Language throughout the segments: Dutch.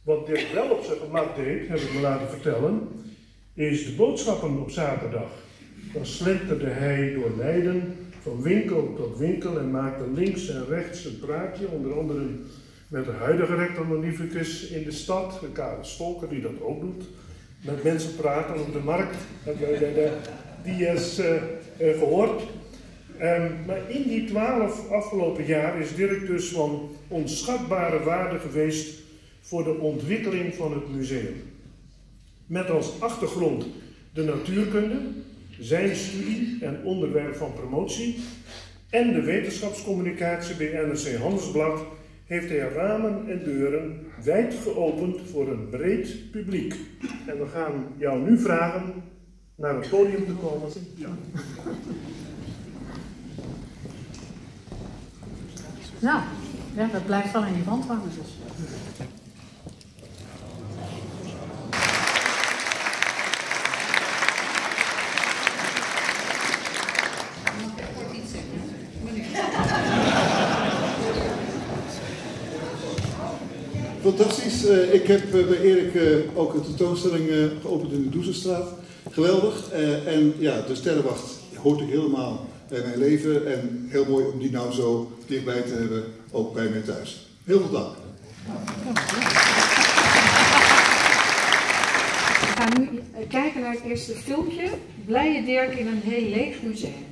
Wat Dirk wel op zijn gemak deed, heb ik me laten vertellen, is de boodschappen op zaterdag. Dan slenterde hij door Leiden van winkel tot winkel en maakte links en rechts een praatje, onder andere met de huidige rector magnificus in de stad, de Karel Stolker, die dat ook doet. Met mensen praten op de markt, die is gehoord. Maar in die 12 afgelopen jaar is Dirk dus van onschatbare waarde geweest voor de ontwikkeling van het museum. Met als achtergrond de natuurkunde, zijn studie en onderwerp van promotie en de wetenschapscommunicatie bij NRC Handelsblad heeft hij ramen en deuren wijd geopend voor een breed publiek. En we gaan jou nu vragen naar het podium te komen. Ja. Nou, ja, dat blijft wel in je wand hangen dus. Fantastisch. Ik heb bij Erik ook een tentoonstelling geopend in de Doezenstraat. Geweldig. En ja, de Sterrenwacht hoort ik helemaal bij mijn leven. En heel mooi om die nou zo dichtbij te hebben, ook bij mij thuis. Heel veel dank. We gaan nu kijken naar het eerste filmpje. Blije Dirk in een heel leeg museum.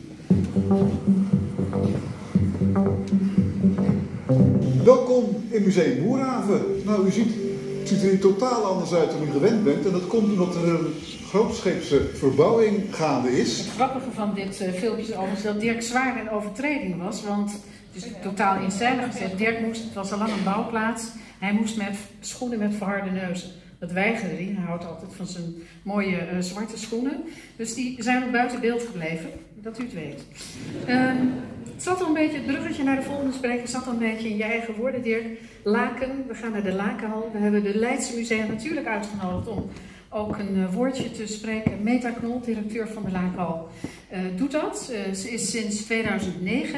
Welkom in Museum Boerhaven. Nou, u ziet, het ziet er hier totaal anders uit dan u gewend bent. En dat komt omdat er een grootscheepse verbouwing gaande is. Het grappige van dit filmpje is overigens dat Dirk zwaar in overtreding was. Want het is totaal in scène gezet. Dirk moest, het was al lang een bouwplaats. Hij moest met schoenen met verharde neuzen. Dat weigerde hij. Hij houdt altijd van zijn mooie zwarte schoenen. Dus die zijn ook buiten beeld gebleven. Dat u het weet. Het zat al een beetje, het bruggetje naar de volgende spreker zat al een beetje in je eigen woorden, Dirk. Laken, we gaan naar de Lakenhal. We hebben de Leidse Museum natuurlijk uitgenodigd om ook een woordje te spreken. Meta Knol, directeur van de Lakenhal, doet dat. Ze is sinds 2009,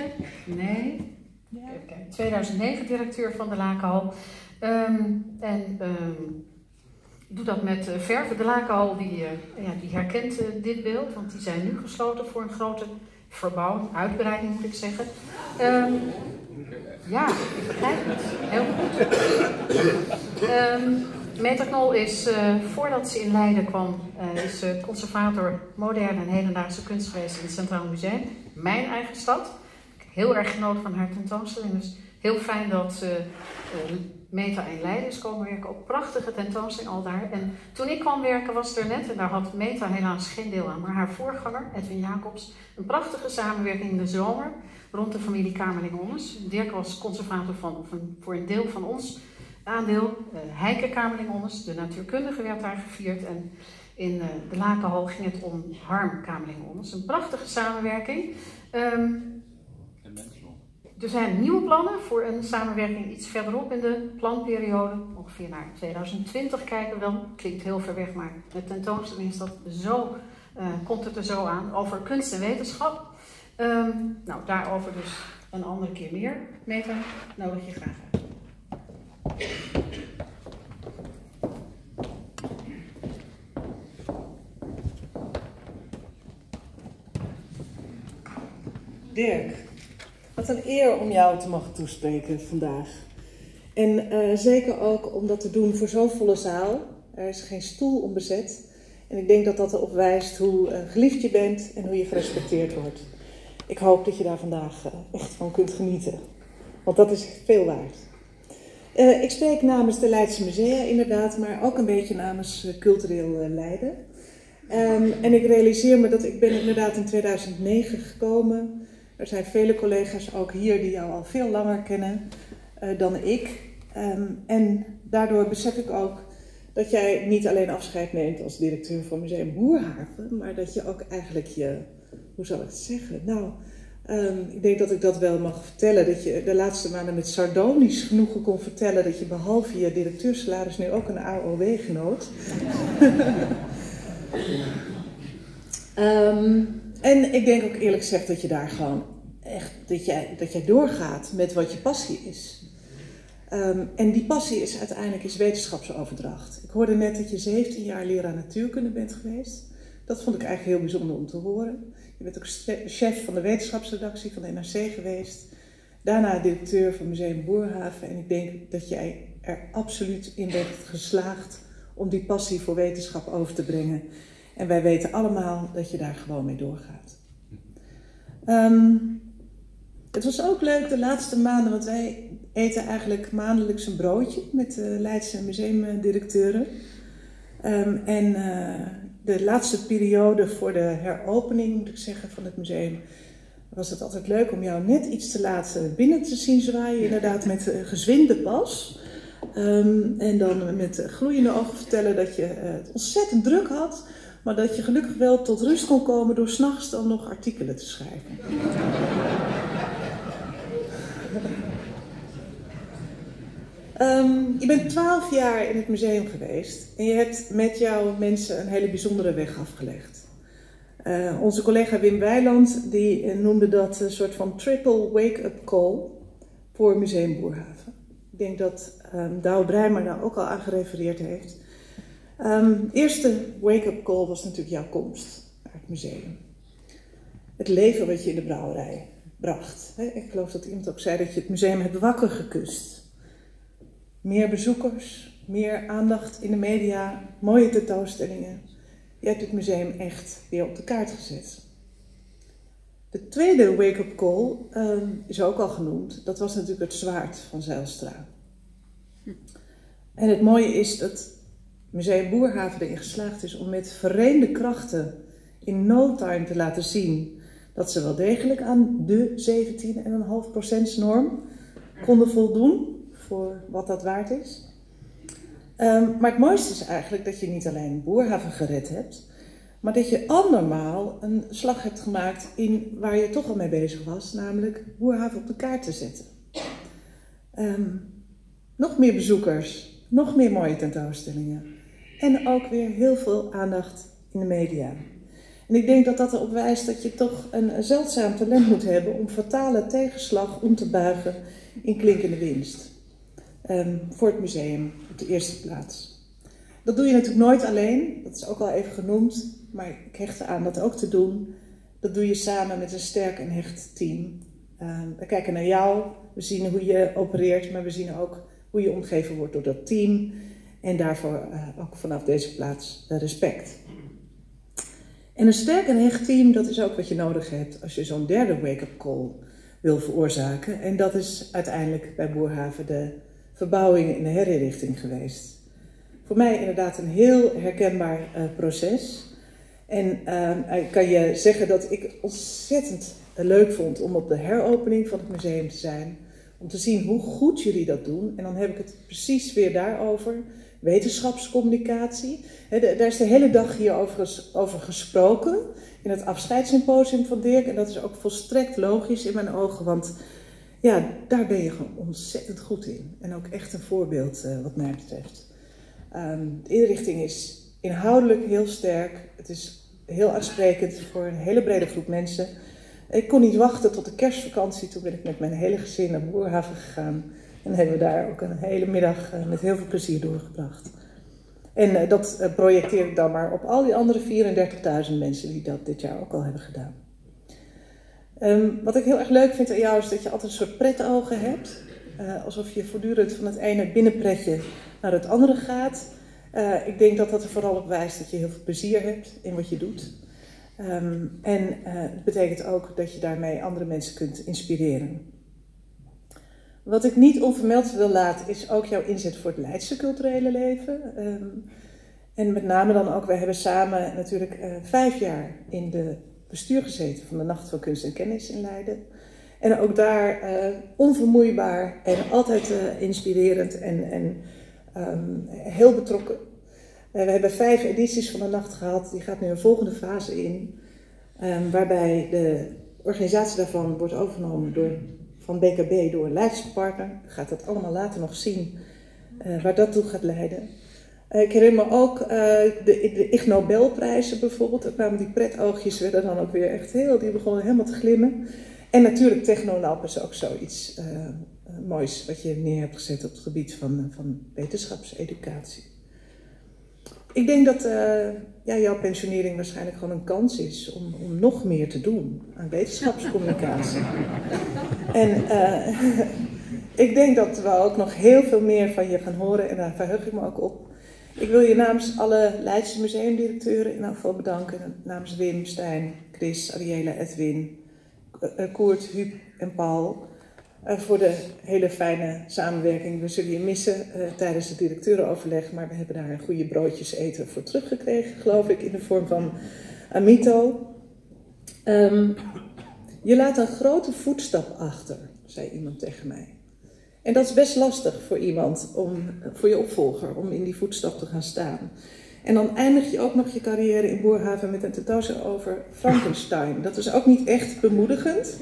2009 directeur van de Lakenhal. Doe dat met verven. De Lakenhal die herkent dit beeld, want die zijn nu gesloten voor een grote verbouwing, uitbreiding moet ik zeggen. Ja, ik begrijp het. Heel goed. Meta Knol is, voordat ze in Leiden kwam, is conservator moderne en hedendaagse kunst geweest in het Centraal Museum. Mijn eigen stad. Ik heb heel erg genoten van haar tentoonstelling. Dus heel fijn dat Meta in Leiden is komen werken. Ook prachtige tentoonstelling al daar. En toen ik kwam werken was er net, en daar had Meta helaas geen deel aan, maar haar voorganger, Edwin Jacobs, een prachtige samenwerking in de zomer rond de familie Kamerling-Onnes. Dirk was conservator voor een deel van ons aandeel. Heike Kamerling-Onnes, de natuurkundige, werd daar gevierd. En in de Lakenhal ging het om Harm Kamerling-Onnes. Een prachtige samenwerking. Er zijn nieuwe plannen voor een samenwerking iets verderop in de planperiode. Ongeveer naar 2020 kijken we dan. Klinkt heel ver weg, maar met tentoonstelling is dat zo, komt het er zo aan. Over kunst en wetenschap. Nou, daarover dus een andere keer meer. Meta, nodig je graag uit. Dirk, wat een eer om jou te mogen toespreken vandaag. En zeker ook om dat te doen voor zo'n volle zaal. Er is geen stoel onbezet. En ik denk dat dat erop wijst hoe geliefd je bent en hoe je gerespecteerd wordt. Ik hoop dat je daar vandaag echt van kunt genieten. Want dat is veel waard. Ik spreek namens de Leidse Musea inderdaad, maar ook een beetje namens cultureel Leiden. En ik realiseer me dat ik ben inderdaad in 2009 gekomen. Er zijn vele collega's ook hier die jou al veel langer kennen dan ik. En daardoor besef ik ook dat jij niet alleen afscheid neemt als directeur van Museum Boerhaven, maar dat je ook eigenlijk je, hoe zal ik het zeggen? Nou, ik denk dat ik dat wel mag vertellen, dat je de laatste maanden met sardonisch genoegen kon vertellen dat je behalve je directeursalaris nu ook een AOW genoot. En ik denk ook eerlijk gezegd dat je daar gewoon echt, dat jij doorgaat met wat je passie is. En die passie is uiteindelijk wetenschapsoverdracht. Ik hoorde net dat je 17 jaar leraar natuurkunde bent geweest. Dat vond ik eigenlijk heel bijzonder om te horen. Je bent ook chef van de wetenschapsredactie van de NRC geweest. Daarna directeur van Museum Boerhaven. En ik denk dat jij er absoluut in bent geslaagd om die passie voor wetenschap over te brengen. En wij weten allemaal dat je daar gewoon mee doorgaat. Het was ook leuk de laatste maanden, want wij eten eigenlijk maandelijks een broodje met de Leidse museumdirecteuren. De laatste periode voor de heropening, moet ik zeggen, van het museum, was het altijd leuk om jou net iets te laten binnen te zien zwaaien. Inderdaad met gezwinde pas. En dan met gloeiende ogen vertellen dat je het ontzettend druk had, maar dat je gelukkig wel tot rust kon komen door 's nachts dan nog artikelen te schrijven. Je bent 12 jaar in het museum geweest en je hebt met jouw mensen een hele bijzondere weg afgelegd. Onze collega Wim Wijland die noemde dat een soort van triple wake-up call voor Museum Boerhaven. Ik denk dat Douwe Breimer daar ook al aan gerefereerd heeft. Eerste wake-up call was natuurlijk jouw komst naar het museum. Het leven wat je in de brouwerij bracht. Ik geloof dat iemand ook zei dat je het museum hebt wakker gekust. Meer bezoekers, meer aandacht in de media, mooie tentoonstellingen. Je hebt het museum echt weer op de kaart gezet. De tweede wake-up call is ook al genoemd. Dat was natuurlijk het zwaard van Zijlstra. En het mooie is dat Museum Boerhaven erin geslaagd is om met vereende krachten in no time te laten zien dat ze wel degelijk aan de 17,5% norm konden voldoen, voor wat dat waard is. Maar het mooiste is eigenlijk dat je niet alleen Boerhaven gered hebt, maar dat je andermaal een slag hebt gemaakt in waar je toch al mee bezig was, namelijk Boerhaven op de kaart te zetten. Nog meer bezoekers, nog meer mooie tentoonstellingen en ook weer heel veel aandacht in de media. En ik denk dat dat erop wijst dat je toch een zeldzaam talent moet hebben om fatale tegenslag om te buigen in klinkende winst. Voor het museum op de eerste plaats. Dat doe je natuurlijk nooit alleen, dat is ook al even genoemd, maar ik hecht eraan dat ook te doen. Dat doe je samen met een sterk en hecht team. We kijken naar jou, we zien hoe je opereert, maar we zien ook hoe je omgeven wordt door dat team. En daarvoor ook vanaf deze plaats respect. En een sterk en hecht team, dat is ook wat je nodig hebt als je zo'n derde wake-up call wil veroorzaken. En dat is uiteindelijk bij Boerhaven de verbouwing en de herinrichting geweest. Voor mij inderdaad een heel herkenbaar proces. En ik kan je zeggen dat ik het ontzettend leuk vond om op de heropening van het museum te zijn. Om te zien hoe goed jullie dat doen. En dan heb ik het precies weer daarover. Wetenschapscommunicatie. Daar is de hele dag hier over gesproken. In het afscheidssymposium van Dirk. En dat is ook volstrekt logisch in mijn ogen. Want ja, daar ben je gewoon ontzettend goed in. En ook echt een voorbeeld wat mij betreft. De inrichting is inhoudelijk heel sterk. Het is heel aansprekend voor een hele brede groep mensen. Ik kon niet wachten tot de kerstvakantie. Toen ben ik met mijn hele gezin naar Boerhaven gegaan. En hebben we daar ook een hele middag met heel veel plezier doorgebracht. En dat projecteer ik dan maar op al die andere 34.000 mensen die dat dit jaar ook al hebben gedaan. Wat ik heel erg leuk vind aan jou is dat je altijd een soort pretogen hebt. Alsof je voortdurend van het ene binnenpretje naar het andere gaat. Ik denk dat dat er vooral op wijst dat je heel veel plezier hebt in wat je doet. Het betekent ook dat je daarmee andere mensen kunt inspireren. Wat ik niet onvermeld wil laten is ook jouw inzet voor het Leidse culturele leven. En met name dan ook, wij hebben samen natuurlijk 5 jaar in de bestuur gezeten van de Nacht van Kunst en Kennis in Leiden. En ook daar onvermoeibaar en altijd inspirerend en heel betrokken. We hebben 5 edities van de nacht gehad, die gaat nu een volgende fase in. Waarbij de organisatie daarvan wordt overgenomen van BKB door een Leidse partner. Ik ga dat allemaal later nog zien waar dat toe gaat leiden. Ik herinner me ook de Ig Nobelprijzen bijvoorbeeld. Daar kwamen die pretoogjes, werden dan ook weer echt die begonnen helemaal te glimmen. En natuurlijk TechnoLab is ook zoiets moois wat je neer hebt gezet op het gebied van wetenschapseducatie. Ik denk dat jouw pensionering waarschijnlijk gewoon een kans is om nog meer te doen aan wetenschapscommunicatie. En ik denk dat we ook nog heel veel meer van je gaan horen en daar verheug ik me ook op. Ik wil je namens alle Leidse museumdirecteuren in elk geval bedanken. Namens Wim, Stijn, Chris, Ariela, Edwin, Koert, Huub en Paul. Voor de hele fijne samenwerking. We zullen je missen tijdens het directeurenoverleg, maar we hebben daar een goede broodjes eten voor teruggekregen, geloof ik, in de vorm van Amito. Je laat een grote voetstap achter, zei iemand tegen mij. En dat is best lastig voor iemand, voor je opvolger, om in die voetstap te gaan staan. En dan eindig je ook nog je carrière in Boerhaven met een tentoonstelling over Frankenstein. Dat is ook niet echt bemoedigend.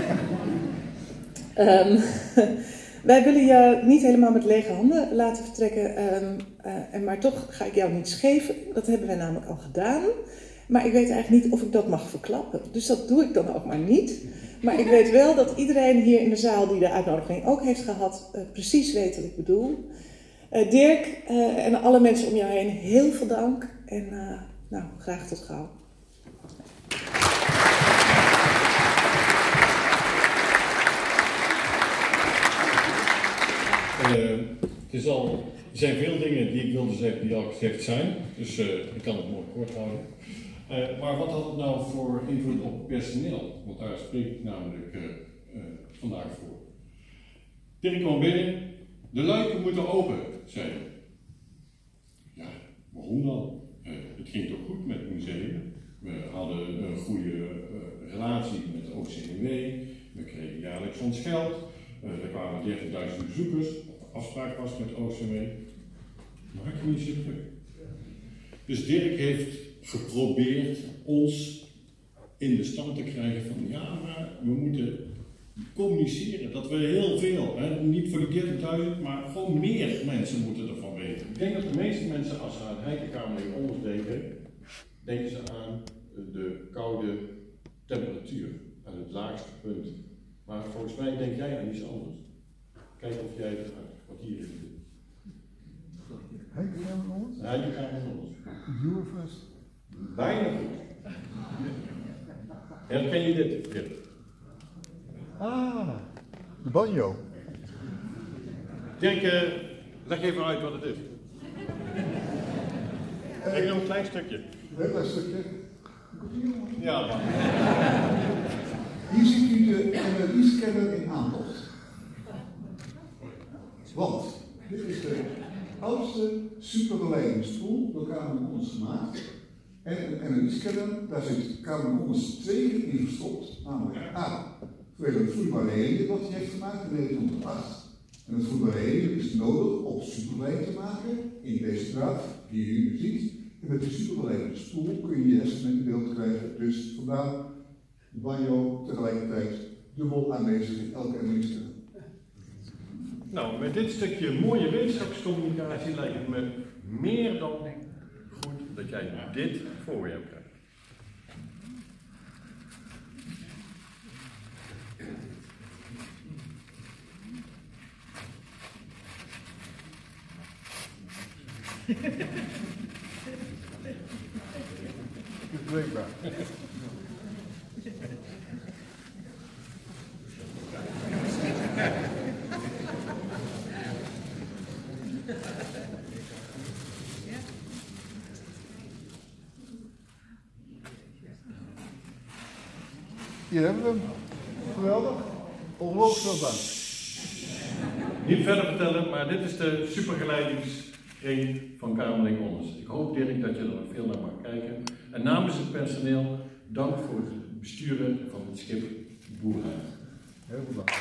Wij willen je niet helemaal met lege handen laten vertrekken, maar toch ga ik jou niets geven. Dat hebben wij namelijk al gedaan. Maar ik weet eigenlijk niet of ik dat mag verklappen. Dus dat doe ik dan ook maar niet. Maar ik weet wel dat iedereen hier in de zaal die de uitnodiging ook heeft gehad, precies weet wat ik bedoel. Dirk en alle mensen om jou heen, heel veel dank. En graag tot gauw. Er zijn veel dingen die ik wilde zeggen die al gezegd zijn, dus ik kan het mooi kort houden. Maar wat had het nou voor invloed op personeel? Want daar spreek ik namelijk vandaag voor. Dirk kwam binnen, de luiken moeten open, zei hij. Ja, waarom dan? Het ging toch goed met het museum? We hadden een goede relatie met de OCMW, we kregen jaarlijks ons geld, er kwamen 30.000 bezoekers, wat de afspraak was met de OCMW. Maar ik niet zo druk. Dus Dirk heeft geprobeerd ons in de stand te krijgen van ja, maar we moeten communiceren. Dat we heel veel, niet voor die 30.000, maar gewoon meer mensen moeten ervan weten. Ik denk dat de meeste mensen als ze aan Heikekamerling Onders denken ze aan de koude temperatuur, aan het laagste punt. Maar volgens mij denk jij aan iets anders. Kijk of jij het wat hier is. Heikekamerling Onders? Heikekamerling Onders. Eurofest. Bijna goed. Herken je dit? Ja. Ah, de banjo. Dirk, leg even uit wat het is. Leg nog een klein stukje. Heel klein stukje. Ja, maar. Hier ziet u de MRI-scanner in aantocht. Want dit is de oudste superbeleidingsstoel door Kamerling Onders gemaakt. En een MRI-scanner, daar zit Kamerling Onders 2 keer in verstopt. Namelijk A, vanwege het vloeibare helium dat hij heeft gemaakt in 1908. En het vloeibare helium is nodig om superbeleid te maken in deze draad die u nu ziet. En met die superbeleidingsstoel kun je je hersenen in beeld krijgen. Dus vandaar de banjo tegelijkertijd dubbel aanwezig in elke MRI-scanner. Nou, met dit stukje mooie wetenschapscommunicatie lijkt het me meer dan goed dat jij dit voor je hebt krijgt. Breekbaar. Hier hebben we hem. Geweldig. Ongelooflijk veel dank. Niet verder vertellen, maar dit is de supergeleidingsring van Kamerling Onders. Ik hoop, Dirk, dat je er nog veel naar mag kijken. En namens het personeel, dank voor het besturen van het schip Boerhaven. Heel veel dank.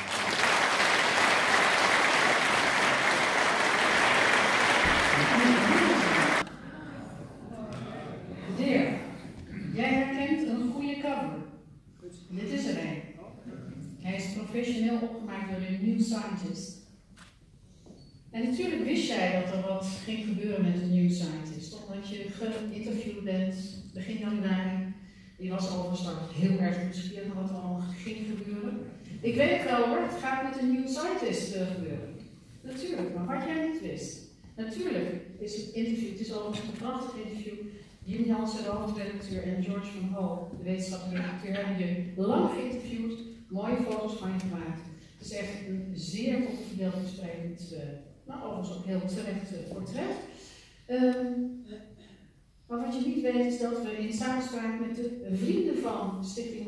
Dirk, jij herkent een goede cover. Dit is er een. Hij is professioneel opgemaakt door een New Scientist. En natuurlijk wist jij dat er wat ging gebeuren met de New Scientist, omdat je geïnterviewd bent begin januari Die was overigens heel erg nieuwsgierig naar wat er allemaal ging gebeuren. Ik weet wel hoor, het gaat met een New Scientist gebeuren. Natuurlijk, maar wat jij niet wist. Natuurlijk is het interview, het is overigens een prachtig interview. Jim Jansen, de hoofdredacteur, en George van Ho, de wetenschappelijke redacteur, hebben je lang geïnterviewd, mooie foto's van je gemaakt. Het is echt een zeer tot de verbeelding sprekend, maar overigens ook heel terecht portret. Maar wat je niet weet is dat we in samenspraak met de vrienden van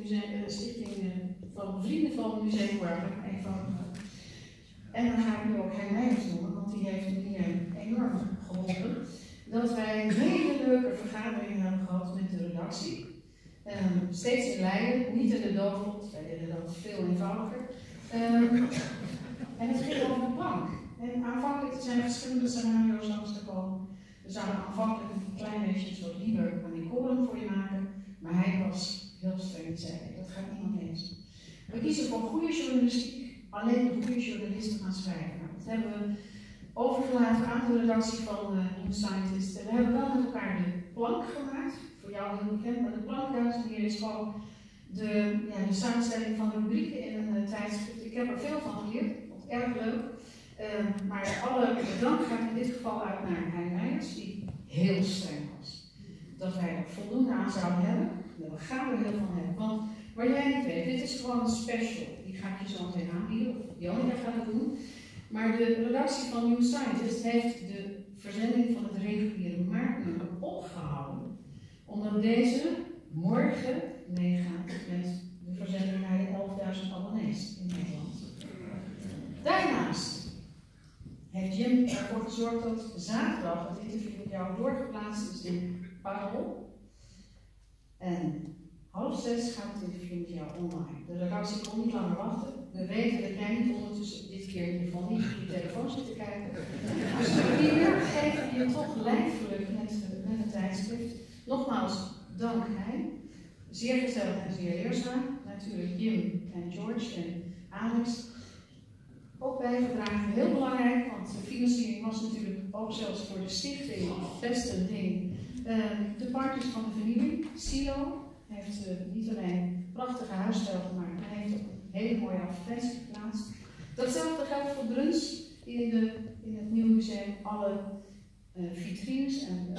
van Vrienden van Museumwerk, en dan ga ik nu ook Hein Meijers noemen, want die heeft me hier enorm geholpen, dat wij hele leuke vergaderingen hebben gehad met de redactie. Steeds in Leiden, niet in de Doofpot, wij deden dat veel eenvoudiger. En het ging over de bank. En aanvankelijk zijn verschillende scenario's langsgekomen. We zouden aanvankelijk een klein beetje een soort Liber Manicorum voor je maken, maar hij was heel streng en zei: dat gaat niemand eens. We kiezen voor goede journalistiek, alleen de goede journalisten gaan schrijven. Nou, dat hebben we overgelaten aan de redactie van New Scientist. En we hebben wel met elkaar de plank gemaakt, voor jou heel bekend, maar de plank, dames en heren, is gewoon de samenstelling van rubrieken in een tijdschrift. Ik heb er veel van geleerd, vond het erg leuk. Maar alle dank gaat in dit geval uit naar Hein Meijers, die heel streng was. Dat wij er voldoende aan zouden hebben, daar gaan we er heel van hebben. Want waar jij niet weet, dit is gewoon een special. Die ga ik je zo meteen aanbieden, of Jonica gaat het doen. Maar de redactie van New Scientist heeft de verzending van het reguliere maartnummer opgehouden, omdat deze morgen meegaat met de verzending naar de 11.000 abonnees in Nederland. Daarnaast heeft Jim ervoor gezorgd dat zaterdag het interview met jou doorgeplaatst is in Parool. En 5:30 gaat het interview met jou online. De redactie kon niet langer wachten. We weten dat jij niet ondertussen dit keer in ieder geval niet op je telefoon zit te kijken. Dus hier geven we je toch lijfelijk met het tijdschrift. Nogmaals, dank Hein. Zeer gezellig en zeer leerzaam. Natuurlijk Jim en George en Alex. Ook bijgedragen, heel belangrijk, want de financiering was natuurlijk ook zelfs voor de stichting best een ding. De partners van de vernieuwing, CIO, heeft niet alleen prachtige huisstijl gemaakt, maar heeft ook een hele mooie advertentie geplaatst. Datzelfde geldt voor Bruns, die in het nieuwe museum alle vitrines en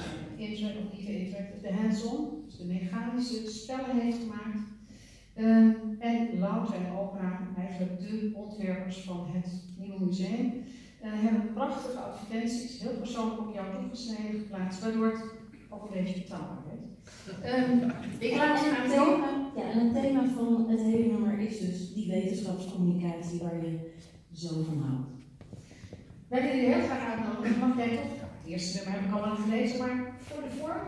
de hands-on, dus de mechanische spellen heeft gemaakt. En Louter en Opera, eigenlijk de ontwerpers van het nieuwe museum, hebben prachtige advertenties, heel persoonlijk op jou toegesneden geplaatst, waardoor het ook een beetje betaalbaar werd. Ik laat het aan thema. Ja, en het thema van het hele nummer is dus die wetenschapscommunicatie waar je zo van houdt. Wij willen je heel graag uitnodigen, mag jij toch? Het eerste nummer heb ik al lang gelezen, maar voor de vorm.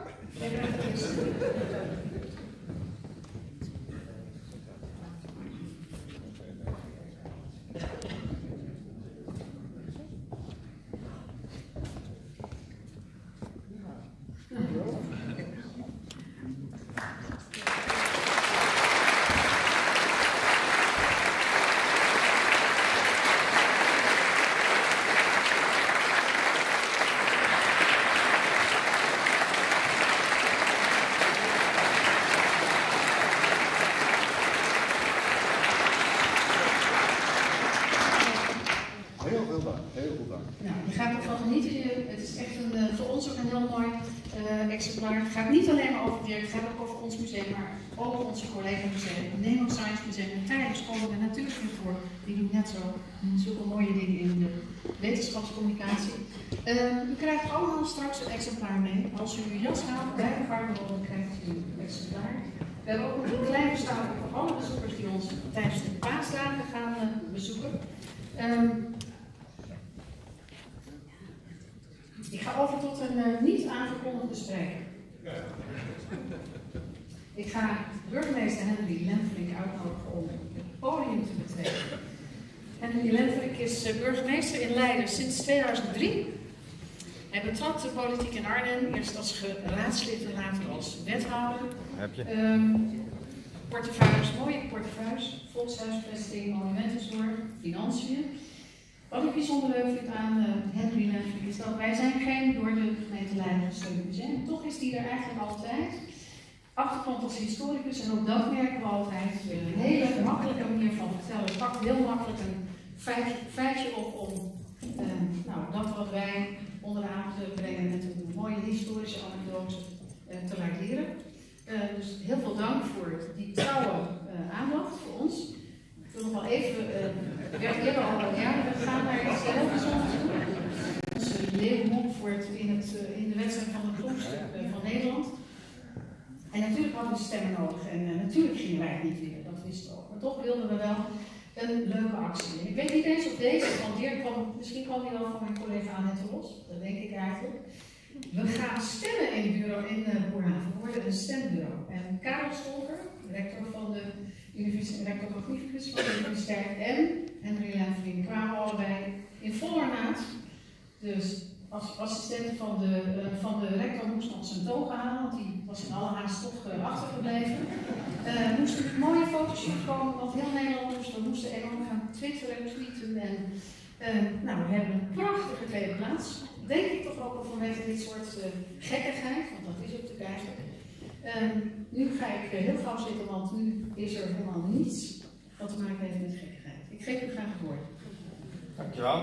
Het gaat niet alleen maar over Dirk, het gaat ook over ons museum, maar ook onze collega-museum. Het Nemo Science Museum in Tijdens komen er natuurlijk weer voor. Die doen net zo zulke mooie dingen in de wetenschapscommunicatie. U krijgt allemaal straks een exemplaar mee. Als u uw jas haalt bij de garderobe, krijgt u een exemplaar. We hebben ook nog een kleine stapel voor alle bezoekers die ons tijdens de paasdagen gaan bezoeken. Ik ga over tot een niet aangekondigde spreker. Ik ga burgemeester Henry Lenfrink uitnodigen om het podium te betreden. Henry Lenfrink is burgemeester in Leiden sinds 2003. Hij betrad de politiek in Arnhem, eerst als raadslid en later als wethouder. Portefeuilles, mooie portefeuilles, volkshuisvesting, monumentenzorg, financiën. Wat ik bijzonder leuk vind aan Henry Lenfrink is dat wij zijn geen door de gemeente Leiden gesteund museum. Toch is die er eigenlijk altijd. achtergrond als historicus en ook dat merken we altijd. Een hele makkelijke manier van vertellen. Het pakt heel makkelijk een feitje op om dat wat wij onder de aandacht brengen met een mooie historische anekdote te waarderen. Dus heel veel dank voor die trouwe aandacht voor ons. Ik wil nog wel even, we hebben al een jaar, we gaan naar iets heel bijzonders toe. Onze leeuwenhoek wordt in de wedstrijd van het Klopstuk van Nederland. En natuurlijk hadden we stemmen nodig en natuurlijk gingen wij het niet winnen, dat wisten we ook. Maar toch wilden we wel een leuke actie. En ik weet niet eens of deze van Dirk kwam, misschien kwam die wel van mijn collega Annette Los, dat denk ik eigenlijk. We gaan stemmen in het bureau in Boerhaven. We worden een stembureau. En Karel Stolker, rector van de universiteit, rector magnificus van de universiteit, en Henry Lenvliet kwamen allebei in volle ornaat. Dus als assistent van de rector moest nog zijn toga halen, want die was in alle haast toch achtergebleven. Moest een mooie fotoshoot komen, want heel Nederland moesten enorm gaan twitteren, tweeten. En we hebben een prachtige tweede plaats. Denk ik toch ook wel vanwege dit soort gekkigheid, want dat is het natuurlijk eigenlijk. Nu ga ik heel gauw zitten, want nu is er helemaal niets wat te maken heeft met gekkigheid. Ik geef u graag het woord. Dankjewel.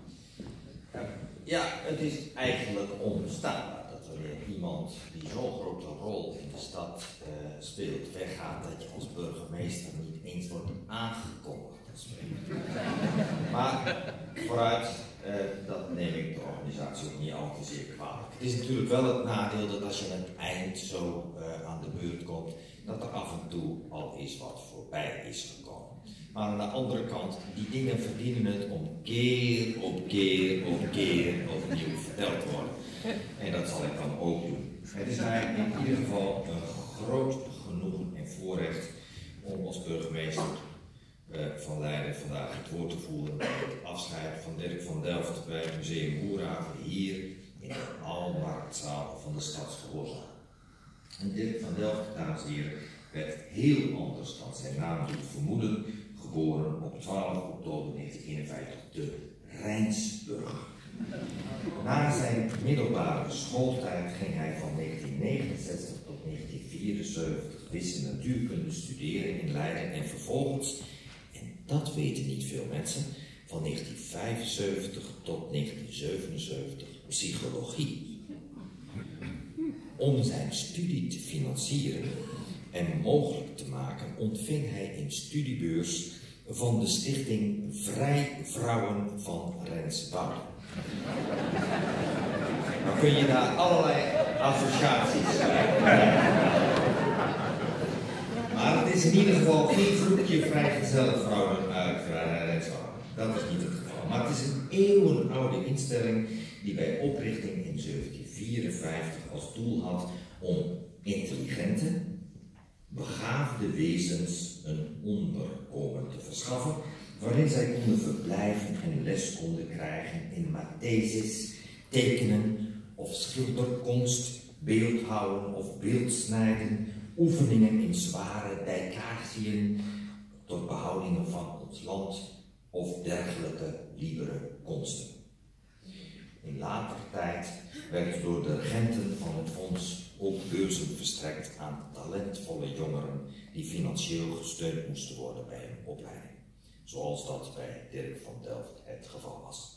Ja, het is eigenlijk onbestaanbaar dat wanneer iemand die zo'n grote rol in de stad speelt, weggaat, dat je als burgemeester niet eens wordt aangekondigd te spreken. Maar vooruit, dat neem ik de organisatie ook niet al te zeer kwalijk. Het is natuurlijk wel het nadeel dat als je aan het eind zo aan de beurt komt, dat er af en toe al eens wat voorbij is gekomen. Maar aan de andere kant, die dingen verdienen het om keer op keer opnieuw verteld te worden. En dat zal ik dan ook doen. Het is mij in ieder geval een groot genoegen en voorrecht om als burgemeester van Leiden vandaag het woord te voeren bij het afscheid van Dirk van Delft bij het Museum Boerhaven hier in de Almarktzaal van de Stadsgehoorzaal. En Dirk van Delft, dames en heren, werd heel anders dan zijn naam doet vermoeden, geboren op 12 oktober 1951 te Rijnsburg. Na zijn middelbare schooltijd ging hij van 1969 tot 1974 wiskunde en natuurkunde studeren in Leiden en vervolgens, en dat weten niet veel mensen, van 1975 tot 1977 psychologie. Om zijn studie te financieren en mogelijk te maken ontving hij een studiebeurs van de stichting Vrij Vrouwen van Renswoude. Dan kun je daar allerlei associaties maar het is in ieder geval geen groepje vrijgezelle vrouwen uit Renswoude. Dat is niet het geval. Maar het is een eeuwenoude instelling die bij oprichting in 1754 als doel had om intelligente, begaafde wezens een onderkomen te verschaffen, waarin zij konden verblijven en les konden krijgen in mathesis, tekenen of schilderkunst, beeldhouwen of beeldsnijden, oefeningen in zware dijkatiën tot behoudingen van ons land of dergelijke liebere konsten. In later tijd werd door de regenten van het fonds ook beurzen verstrekt aan talentvolle jongeren die financieel gesteund moesten worden bij hun opleiding, zoals dat bij Dirk van Delft het geval was.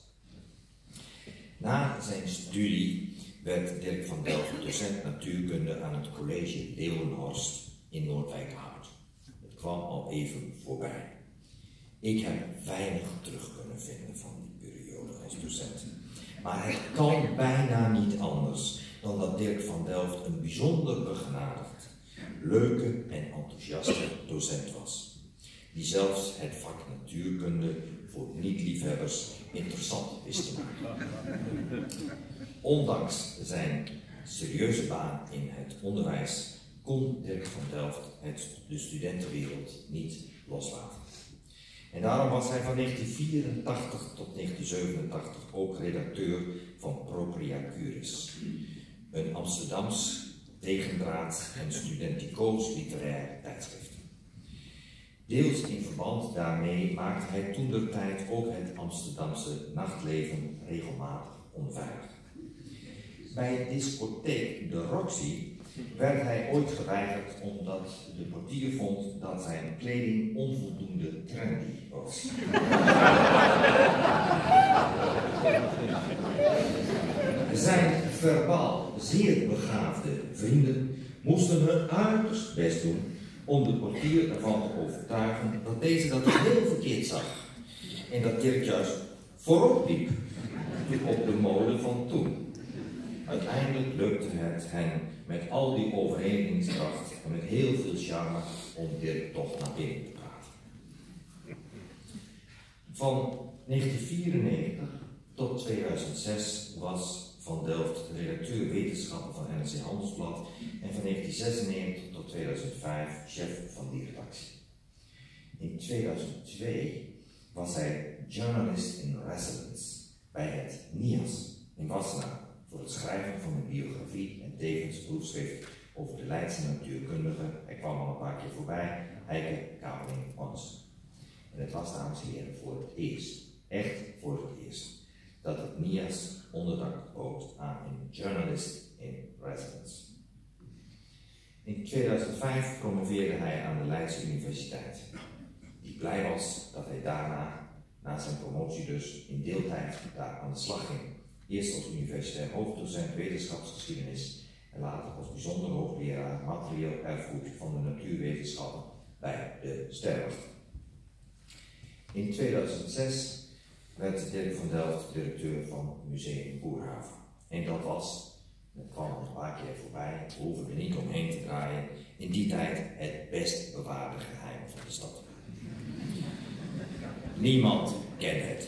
Na zijn studie werd Dirk van Delft docent natuurkunde aan het college Leeuwenhorst in Noordwijkerhout. Het kwam al even voorbij. Ik heb weinig terug kunnen vinden van die periode als docent. Maar het kan bijna niet anders dan dat Dirk van Delft een bijzonder begenadigd, leuke en enthousiaste docent was, die zelfs het vak natuurkunde voor niet-liefhebbers interessant wist te maken. Ondanks zijn serieuze baan in het onderwijs kon Dirk van Delft de studentenwereld niet loslaten. En daarom was hij van 1984 tot 1987 ook redacteur van Propria Curis, een Amsterdams tegendraads en studenticoos literair tijdschrift. Deels in verband daarmee maakte hij toentertijd ook het Amsterdamse nachtleven regelmatig onveilig. Bij discotheek De Roxy werd hij ooit geweigerd omdat de portier vond dat zijn kleding onvoldoende trendy was. Zijn verbaal zeer begaafde vrienden moesten hun uiterst best doen om de portier ervan te overtuigen dat deze dat heel verkeerd zag en dat Dirk juist voorop liep op de mode van toen. Uiteindelijk lukte het hen met al die overredingskracht en met heel veel charme om Dirk toch naar binnen te praten. Van 1994 tot 2006 was Van Delft redacteur wetenschappen van NRC Handelsblad en van 1996 tot 2005 chef van die redactie. In 2002 was hij journalist in residence bij het NIAS in Wassenaar voor het schrijven van een biografie en tevens proefschrift over de Leidse natuurkundige, hij kwam al een paar keer voorbij, Heike Kamerling-Ons. En het was, dames en heren, voor het eerst, echt voor het eerst, dat het NIAS onderdak bood aan een journalist in residence. In 2005 promoveerde hij aan de Leidse Universiteit, die blij was dat hij daarna, na zijn promotie dus, in deeltijd daar aan de slag ging. Eerst als universitair hoofddocent wetenschapsgeschiedenis en later als bijzonder hoogleraar materieel erfgoed van de natuurwetenschappen bij de Sterrenwacht. In 2006 werd Dirk van Delft directeur van Museum Boerhaven. En dat kwam een paar keer voorbij, we hoeven er niet omheen te draaien, in die tijd het best bewaarde geheim van de stad. Niemand kende het.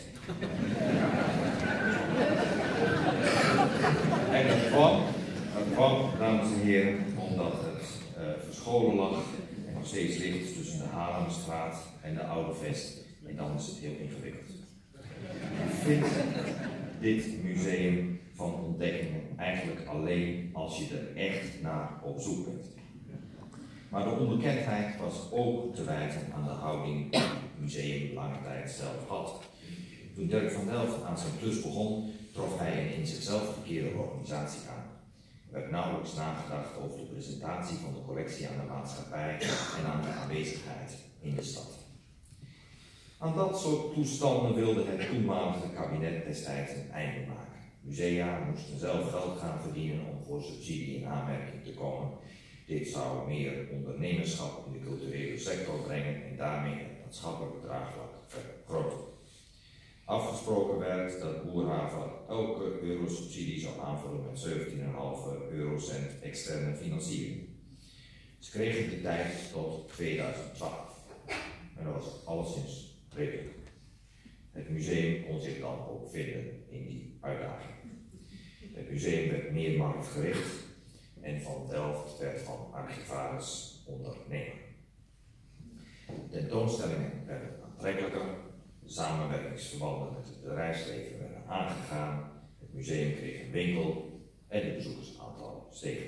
En dat kwam, dames en heren, omdat het verscholen lag en nog steeds ligt tussen de Haarlemmerstraat en de Oude Vest. En dan is het heel ingewikkeld. Je vindt dit museum van ontdekkingen eigenlijk alleen als je er echt naar op zoek bent. Maar de onbekendheid was ook te wijten aan de houding die het museum lange tijd zelf had. Toen Dirk van Delft aan zijn klus begon, trof hij een in zichzelf verkeerde organisatie aan. Er werd nauwelijks nagedacht over de presentatie van de collectie aan de maatschappij en aan de aanwezigheid in de stad. Aan dat soort toestanden wilde het toenmalige kabinet destijds een einde maken. Musea moesten zelf geld gaan verdienen om voor subsidie in aanmerking te komen. Dit zou meer ondernemerschap in de culturele sector brengen en daarmee het maatschappelijk draagvlak vergroten. Afgesproken werd dat Boerhaven elke eurosubsidie zou aanvullen met 17,5 eurocent externe financiering. Ze kregen de tijd tot 2012 en dat was alleszins redelijk. Het museum kon zich dan ook vinden in die uitdaging. Het museum werd meer marktgericht en Van Delft werd van archivaris ondernemer. Tentoonstellingen werden aantrekkelijker, samenwerkingsverbanden met het bedrijfsleven werden aangegaan, het museum kreeg een winkel en het bezoekersaantal steeg.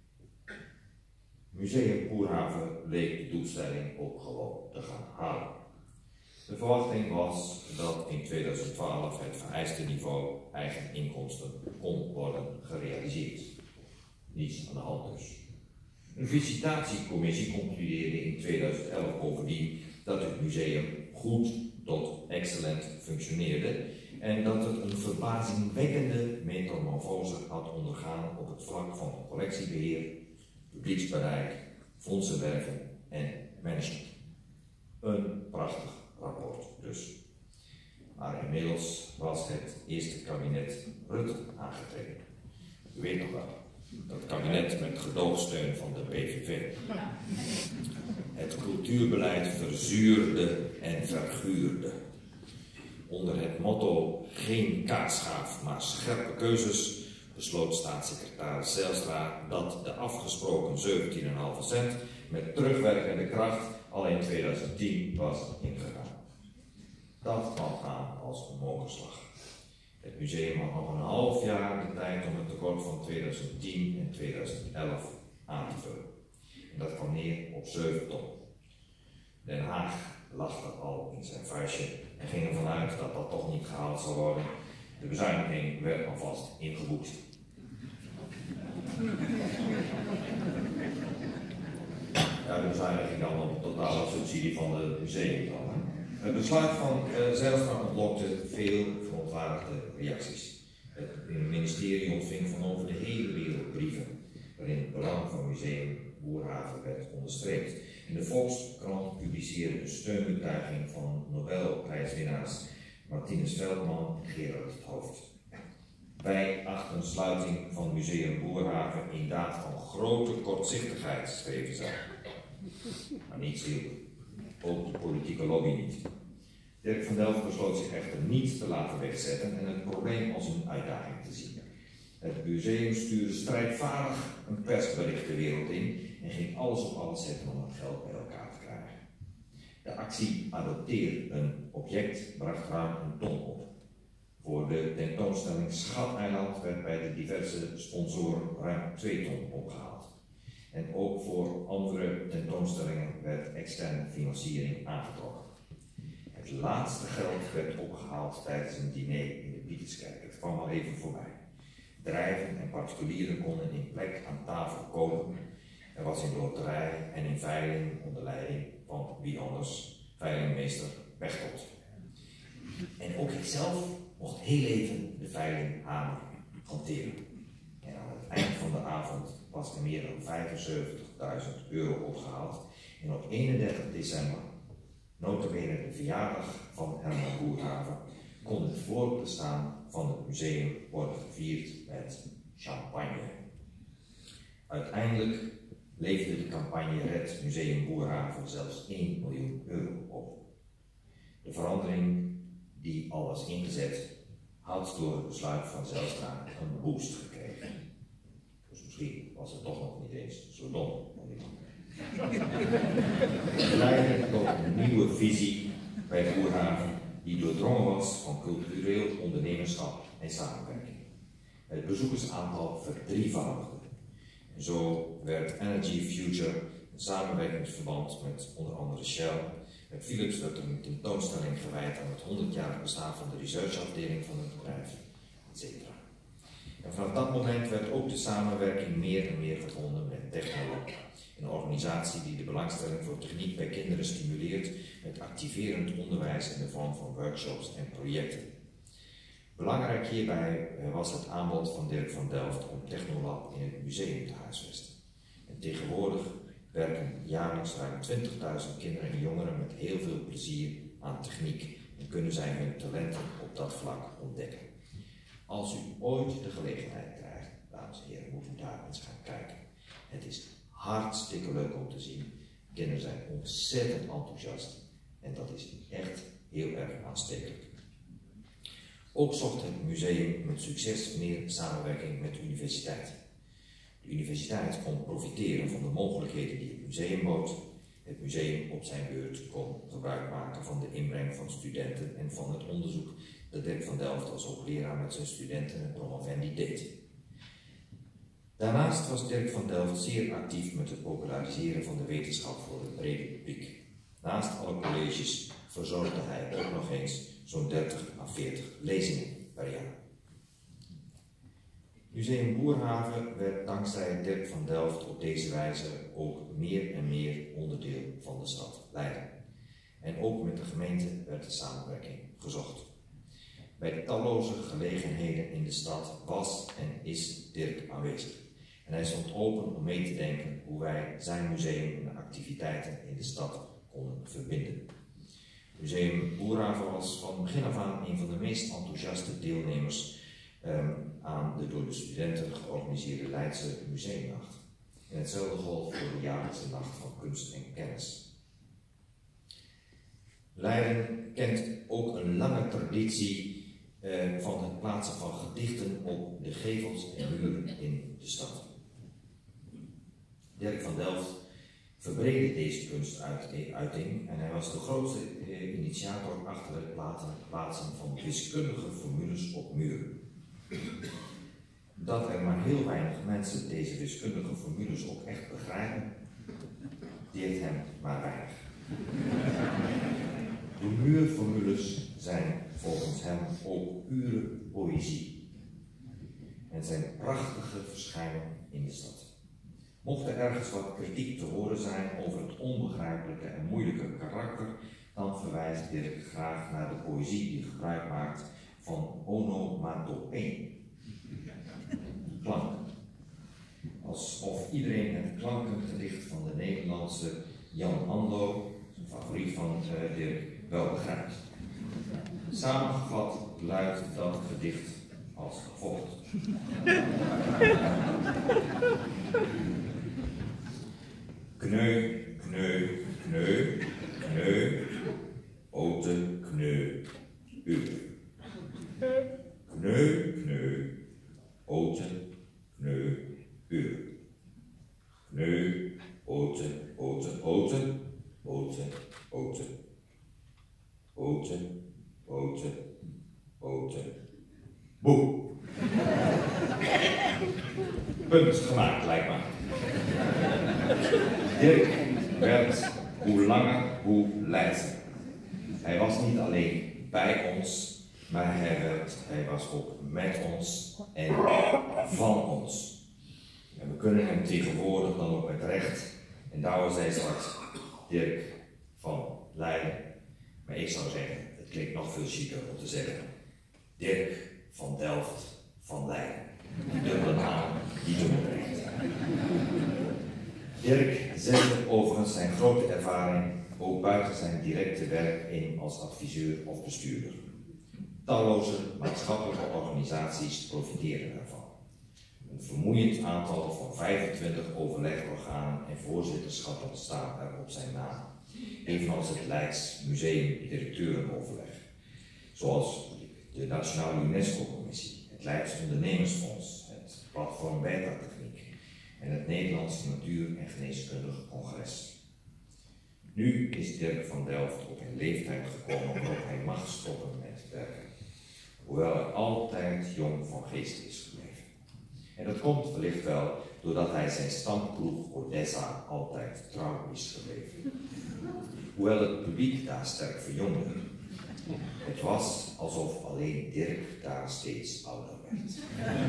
Museum Boerhaven leek de doelstelling ook gewoon te gaan halen. De verwachting was dat in 2012 het vereiste niveau eigen inkomsten kon worden gerealiseerd. Niets aan de hand dus. Een visitatiecommissie concludeerde in 2011 bovendien dat het museum goed tot excellent functioneerde en dat het een verbazingwekkende metamorfose had ondergaan op het vlak van collectiebeheer, publieksbereik, fondsenwerving en management. Een prachtig rapport dus. Maar inmiddels was het eerste kabinet Rutte aangetreden. U weet nog wel, dat kabinet met gedoogsteun van de PVV. Het cultuurbeleid verzuurde en verguurde. Onder het motto geen kaasschaaf, maar scherpe keuzes besloot staatssecretaris Zijlstra dat de afgesproken 17,5 cent met terugwerkende kracht al in 2010 was ingegaan. Dat kwam aan als een mokerslag. Het museum had nog een half jaar de tijd om het tekort van 2010 en 2011 aan te vullen. En dat kwam neer op 7 ton. Den Haag lachte al in zijn vuistje en ging ervan uit dat dat toch niet gehaald zou worden. De bezuiniging werd alvast ingeboekt. bezuinig je dan op de totale subsidie van de museum dan. Het besluit van Zijlstra ontlokte veel verontwaardigde reacties. Het ministerie ontving van over de hele wereld brieven waarin het belang van Museum Boerhaven werd onderstreept. In de Volkskrant publiceerde een steunbetuiging van Nobelprijswinnaars Martinus Veldman en Gerard het Hoofd. Wij achten sluiting van Museum Boerhaven in daad van grote kortzichtigheid, schreven zij. Maar niets hielp. Ook de politieke lobby niet. Dirk van Delft besloot zich echter niet te laten wegzetten en het probleem als een uitdaging te zien. Het museum stuurde strijdvaardig een persbericht de wereld in en ging alles op alles zetten om het geld bij elkaar te krijgen. De actie Adopteer een object bracht ruim een ton op. Voor de tentoonstelling Schateiland werd bij de diverse sponsoren ruim 2 ton opgehaald. En ook voor andere tentoonstellingen werd externe financiering aangetrokken. Het laatste geld werd opgehaald tijdens een diner in de Pieterskerk. Het kwam al even voorbij. Bedrijven en particulieren konden in plek aan tafel kopen. Er was in loterij en in veiling onder leiding van wie anders, veilingmeester Pechtold. En ook ikzelf mocht heel even de veilinghamer hanteren. En aan het eind van de avond was er meer dan €75.000 opgehaald. En op 31 december, nota bene de verjaardag van Herman Boerhaven, kon het voorbestaan van het museum worden gevierd met champagne. Uiteindelijk leverde de campagne Red Museum Boerhaven zelfs €1 miljoen op. De verandering die al was ingezet, had door het besluit van Zijlstra een boost gekregen. Dus misschien was het toch nog niet eens zo dom. Het leidde tot een nieuwe visie bij Boerhaven die doordrongen was van cultureel ondernemerschap en samenwerking. Het bezoekersaantal verdrievoudigde. En zo werd Energy Future een samenwerkingsverband met onder andere Shell. Met Philips werd een tentoonstelling gewijd aan het 100-jarig bestaan van de researchafdeling van het bedrijf, etc. En vanaf dat moment werd ook de samenwerking meer en meer verbonden met Technoloog, een organisatie die de belangstelling voor techniek bij kinderen stimuleert met activerend onderwijs in de vorm van workshops en projecten. Belangrijk hierbij was het aanbod van Dirk van Delft om Technolab in het museum te huisvesten. En tegenwoordig werken jaarlijks ruim 20.000 kinderen en jongeren met heel veel plezier aan techniek en kunnen zij hun talenten op dat vlak ontdekken. Als u ooit de gelegenheid krijgt, dames en heren, moet u daar eens gaan kijken. Het is hartstikke leuk om te zien. Kinderen zijn ontzettend enthousiast en dat is echt heel erg aanstekelijk. Ook zocht het museum met succes meer samenwerking met de universiteit. De universiteit kon profiteren van de mogelijkheden die het museum bood. Het museum op zijn beurt kon gebruik maken van de inbreng van studenten en van het onderzoek dat Dirk van Delft als hoogleraar met zijn studenten en promovendi deed. Daarnaast was Dirk van Delft zeer actief met het populariseren van de wetenschap voor het brede publiek. Naast alle colleges verzorgde hij ook nog eens zo'n 30 à 40 lezingen per jaar. Museum Boerhaven werd dankzij Dirk van Delft op deze wijze ook meer en meer onderdeel van de stad Leiden. En ook met de gemeente werd de samenwerking gezocht. Bij de talloze gelegenheden in de stad was en is Dirk aanwezig. En hij stond open om mee te denken hoe wij zijn museum en de activiteiten in de stad konden verbinden. Museum Boerhaven was van begin af aan een van de meest enthousiaste deelnemers aan de door de studenten georganiseerde Leidse Museumnacht. En hetzelfde geldt voor de jaarlijkse Nacht van Kunst en Kennis. Leiden kent ook een lange traditie van het plaatsen van gedichten op de gevels en muren in de stad. Dirk van Delft verbreedde deze kunstuiting en hij was de grootste initiator achter het plaatsen van wiskundige formules op muren. Dat er maar heel weinig mensen deze wiskundige formules ook echt begrijpen, deert hem maar weinig. De muurformules zijn volgens hem ook pure poëzie en zijn prachtige verschijning in de stad. Mocht er ergens wat kritiek te horen zijn over het onbegrijpelijke en moeilijke karakter, dan verwijst Dirk graag naar de poëzie die gebruik maakt van onomatopee. Klanken. Alsof iedereen het klankengedicht van de Nederlandse Jan Ando, zijn favoriet van Dirk, wel begrijpt. Samengevat luidt dat gedicht als volgt. Kneu, kneu, kneu, kneu, ote, kneu, uur. Kneu, kneu, ote, kneu, uur. Kneu, ote, ote, ote, ote, ote. Ote, ote, ote. Boe. Punt gemaakt, lijkt me. Dirk werd hoe langer, hoe leidser. Hij was niet alleen bij ons, maar hij was ook met ons en van ons. En we kunnen hem tegenwoordig dan ook met recht en Douwe zei straks Dirk van Leiden. Maar ik zou zeggen, het klinkt nog veel chiquer om te zeggen Dirk van Delft van Leiden. Die dubbele naam, die doen we recht. Dirk zette overigens zijn grote ervaring ook buiten zijn directe werk in als adviseur of bestuurder. Talloze maatschappelijke organisaties profiteren daarvan. Een vermoeiend aantal van 25 overlegorganen en voorzitterschappen staan er op zijn naam. Evenals het Leids Museum Directeurenoverleg. Zoals de Nationale UNESCO-commissie, het Leids Ondernemersfonds, het Platform Beta-techniek en het Nederlands Natuur- en Geneeskundig Congres. Nu is Dirk van Delft op een leeftijd gekomen waarop hij mag stoppen met werken. Hoewel hij altijd jong van geest is gebleven. En dat komt wellicht wel doordat hij zijn stamploeg Odessa altijd trouw is gebleven. Hoewel het publiek daar sterk verjongde. Het was alsof alleen Dirk daar steeds ouder werd.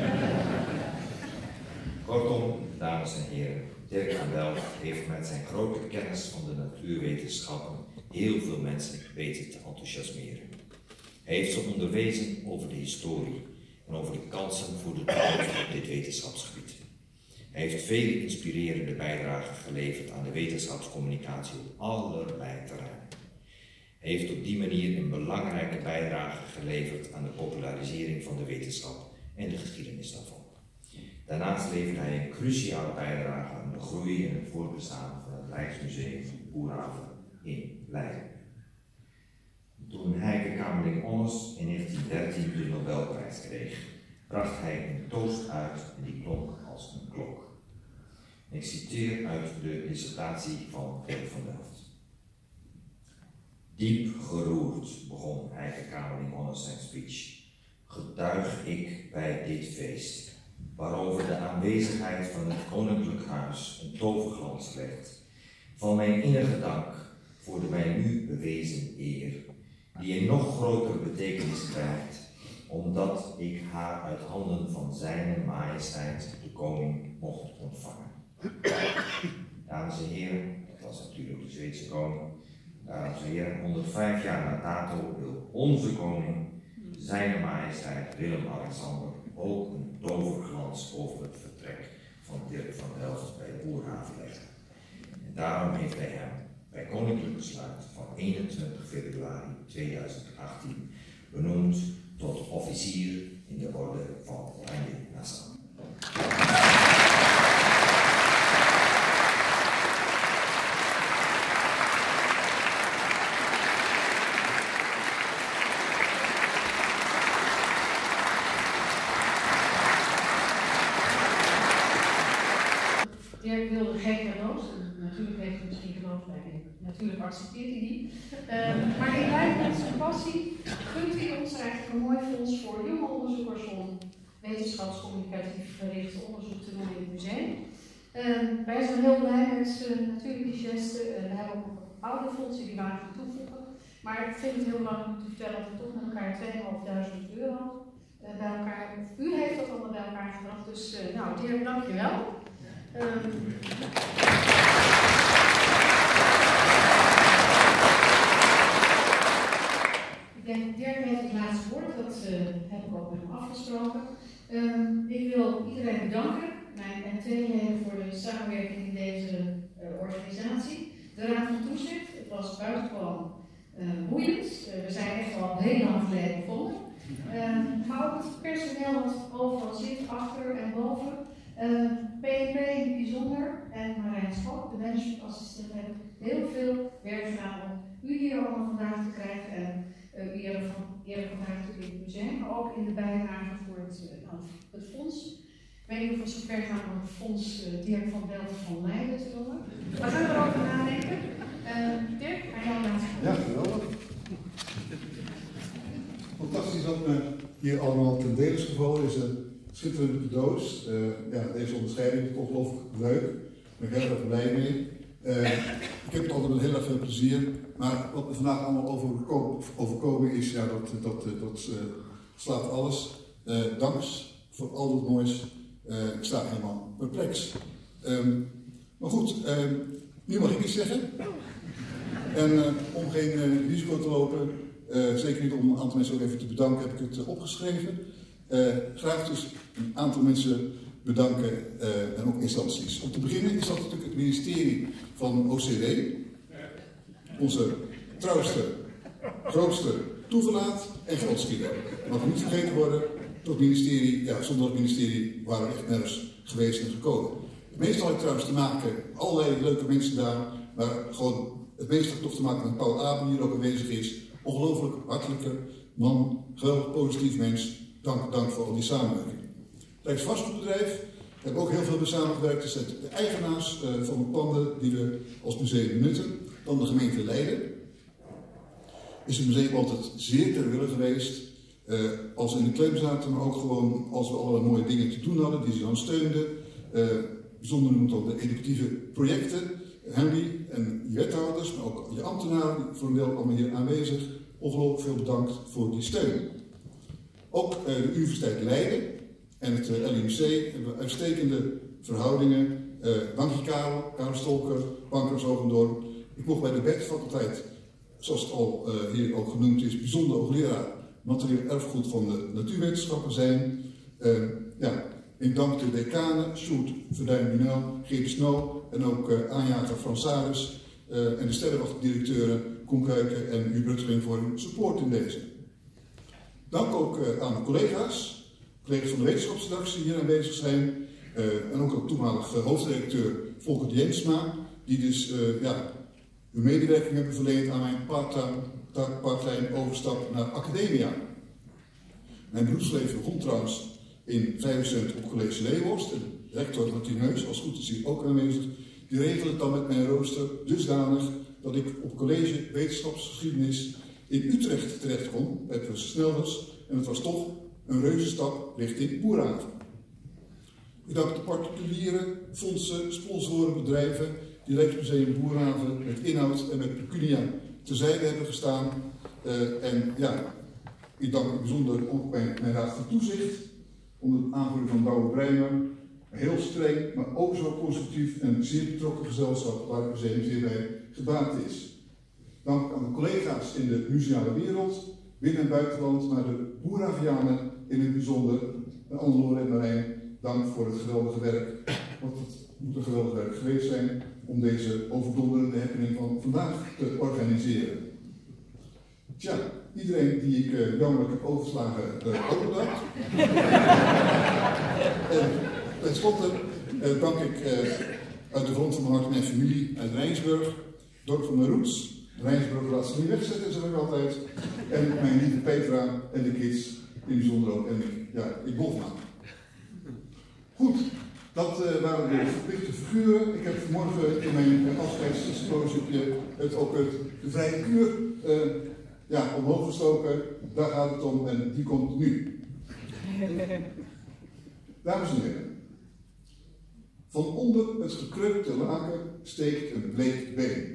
Kortom, dames en heren, Dirk van Delft heeft met zijn grote kennis van de natuurwetenschappen heel veel mensen weten te enthousiasmeren. Hij heeft ze onderwezen over de historie en over de kansen voor de toekomst op dit wetenschapsgebied. Hij heeft vele inspirerende bijdragen geleverd aan de wetenschapscommunicatie op allerlei terreinen. Hij heeft op die manier een belangrijke bijdrage geleverd aan de popularisering van de wetenschap en de geschiedenis daarvan. Daarnaast leverde hij een cruciale bijdrage aan de groei en het voortbestaan van het Rijksmuseum Boerhaven in Leiden. Toen Heike Kamerlingh-Onnes in 1913 de Nobelprijs kreeg, bracht hij een toast uit en die klonk als een klok. Ik citeer uit de dissertatie van Dirk van Delft. Diep geroerd, begon Heike Kamerlingh-Onnes zijn speech, getuig ik bij dit feest, waarover de aanwezigheid van het Koninklijk Huis een toverglans legt, van mijn innige dank voor de mij nu bewezen eer, die een nog grotere betekenis krijgt, omdat ik haar uit handen van Zijne Majesteit de Koning mocht ontvangen. Dames en heren, dat was natuurlijk de Zweedse koning. Dames en heren, 105 jaar na dato wil onze koning, Zijne Majesteit Willem-Alexander, ook een toverglans over het vertrek van Dirk van Delft bij de Boerhaven leggen. En daarom heeft hij hem bij koninklijk besluit van 21 februari 2018 benoemd tot officier in de orde van Oranje-Nassau. Dirk wilde geen cadeaus. Natuurlijk heeft hij misschien cadeaus bij hem. Natuurlijk accepteert hij die. Maar in lijn met zijn passie gunt hij ons eigenlijk een mooi fonds voor jonge onderzoekers om wetenschapscommunicatief gericht onderzoek te doen in het museum. Wij zijn heel blij met natuurlijk die gesten. We hebben ook nog oude fondsen die we aan gaan toevoegen. Maar ik vind het heel belangrijk om te vertellen dat we toch met elkaar €2.500 bij elkaar hebben. U heeft dat allemaal bij elkaar gebracht. Dus nou, Dirk, dankjewel. Ik denk, Dirk heeft het laatste woord, dat heb ik ook met hem afgesproken. Ik wil iedereen bedanken, mijn NT-leden, voor de samenwerking in deze organisatie. De Raad van Toezicht, het was buitengewoon boeiend. We zijn echt al heel lang geleden begonnen. Maar ook het personeel wat overal zit, achter en boven. PNP in het bijzonder en Marijn Schok, de managementassistent, hebben heel veel werk gedaan om u hier allemaal vandaag te krijgen en u eerder vandaag in het museum, maar ook in de bijlage voor het fonds. Ik weet niet of we zo ver gaan om het fonds Dirk van Delft van Leiden te noemen. Maar gaan we erover nadenken. Dirk, aan jou laatste. Ja, geweldig. Fantastisch dat me hier allemaal ten dele is gevallen. Is een schitterende cadeaus. Deze onderscheiding is ongelooflijk leuk. Daar ben ik heel erg blij mee. Ik heb het altijd met heel erg veel plezier. Maar wat me vandaag allemaal overkomen is, ja, dat slaat alles. Danks voor al dat moois. Ik sta helemaal perplex. Maar goed, nu mag ik iets zeggen. En om geen risico te lopen, zeker niet om een aantal mensen ook even te bedanken, heb ik het opgeschreven. Graag dus een aantal mensen bedanken en ook instanties. Om te beginnen is dat natuurlijk het ministerie van OCW. Onze trouwste, grootste toeverlaat en geldschieter. Mag niet vergeten worden, dat ministerie, ja, zonder dat ministerie waren we echt nergens geweest en gekomen. Meestal heb ik trouwens te maken met allerlei leuke mensen daar, maar gewoon het meeste heb ik toch te maken met Paul Aben, die hier ook aanwezig is. Ongelooflijk hartelijke man, geweldig positief mens. Dank voor al die samenwerking. Rijksvastgoedbedrijf hebben ook heel veel mee samengewerkt. Dus de eigenaars van de panden die we als museum benutten, dan de gemeente Leiden. Is het museum altijd zeer ter wille geweest. Als we in de klem zaten, maar ook gewoon als we allerlei mooie dingen te doen hadden die ze dan steunden. Bijzonder noemt dan de educatieve projecten. Henry en je wethouders, maar ook je ambtenaren, voor een deel allemaal hier aanwezig. Ongelooflijk veel bedankt voor die steun. Ook de Universiteit Leiden en het LUMC hebben uitstekende verhoudingen. Dank je Karel Stolker, Bankers Hogendorp. Ik mocht bij de BET-faculteit, zoals het al hier ook genoemd is, bijzonder hoogleraar materieel erfgoed van de natuurwetenschappen zijn. Ik dank de decanen, Sjoerd Verduin-Bunel, Geert Snow en ook aanjager Frans Saris en de sterrenwachtdirecteuren Koen Kuiken en Huub Rutteling voor hun support in deze. Dank ook aan de collega's van de wetenschapsredactie die hier aanwezig zijn en ook al toenmalig hoofdredacteur Volker Jensma, die dus hun medewerking hebben verleend aan mijn part-time overstap naar academia. Mijn beroepsleven begon trouwens in 75 op college Leeuwarst. En rector Martien Heus, als goed is hier ook aanwezig, die regelde het dan met mijn rooster dusdanig dat ik op college wetenschapsgeschiedenis in Utrecht terecht kon, bij professor Snelders. En het was toch een reuze stap richting Boerhaven. Ik dank de particuliere fondsen, sponsoren, bedrijven die Rijksmuseum Boerhaven met inhoud en met pecunia terzijde hebben gestaan. Ik dank bijzonder ook mijn Raad van Toezicht, onder de aanvoering van Douwe Breijmer. Heel streng, maar ook zo positief en zeer betrokken gezelschap waar het museum zeer bij gebaat is. Dank aan de collega's in de museale wereld, binnen- en buitenland, maar de Boeravianen in het bijzonder. Annelore en Marijn, dank voor het geweldige werk. Want het moet een geweldig werk geweest zijn om deze overdonderende happening van vandaag te organiseren. Tja, iedereen die ik jammerlijk heb overgeslagen, ook bedankt. En tenslotte dank ik uit de grond van mijn hart mijn familie uit Rijnsburg, dorp van mijn roots. Rijnsburg laat ze niet wegzetten, zeg ik altijd. En mijn lieve Petra en de kids, in bijzonder ook. En ik bof maar. Goed, dat waren de verplichte figuren. Ik heb vanmorgen in mijn afscheidsexplosiepje de vrije kuur omhoog gestoken. Daar gaat het om en die komt nu. Dames en heren. Van onder het gekreukte laken steekt een bleek been.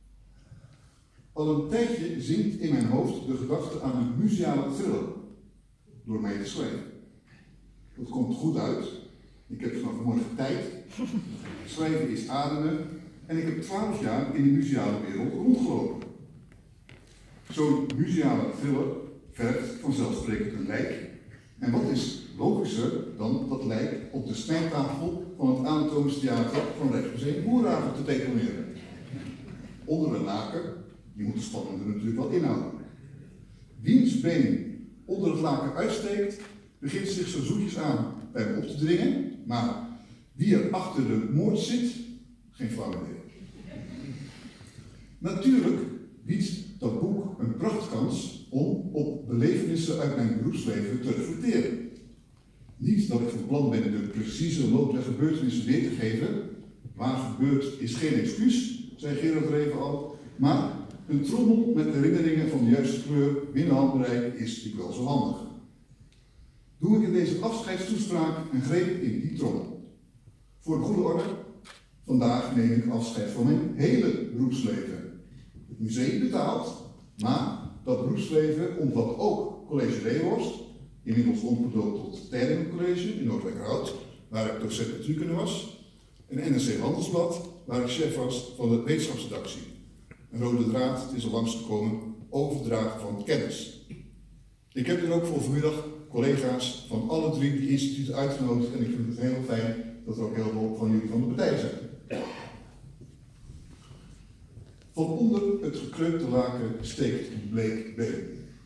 Al een tijdje zingt in mijn hoofd de gedachte aan een museale thriller, door mij te schrijven. Het komt goed uit, Ik heb vanaf vanmorgen tijd. Schrijven is ademen. En ik heb 12 jaar in de museale wereld rondgelopen. Zo'n museale thriller vergt vanzelfsprekend een lijk. En wat is logischer dan dat lijk op de snijtafel van het Anatomisch Theater van Rijksmuseum Boerhaven te deponeren? Onder een laken, die moet de spanning er natuurlijk wel inhouden. Wiens been onder het laken uitsteekt, begint zich zo zoetjes aan bij hem op te dringen, maar wie er achter de moord zit, geen flauw idee. Natuurlijk biedt dat boek een prachtkans om op belevenissen uit mijn beroepsleven te reflecteren. Niet dat ik van plan ben de precieze loop der gebeurtenissen weer te geven. Waar gebeurt is geen excuus, zei Gerard Reven al, maar een trommel met herinneringen van de juiste kleur binnen handbereik is natuurlijk wel zo handig. Doe ik in deze afscheidstoespraak een greep in die trommel. Voor de goede orde, vandaag neem ik afscheid van mijn hele beroepsleven. Het museum betaalt, maar dat beroepsleven omvat ook College Leeuwhorst, inmiddels omgedoopt tot Tijden College in Noordwijkerhout, waar ik docent natuurkunde was, en NRC Handelsblad, waar ik chef was van de wetenschapsredactie. Een rode draad, het is al langsgekomen, overdragen van kennis. Ik heb dan ook voor vanmiddag collega's van alle 3 die instituten uitgenodigd en ik vind het heel fijn dat er ook heel veel van jullie van de partij zijn. Van onder het gekreukte laken steekt een bleek been.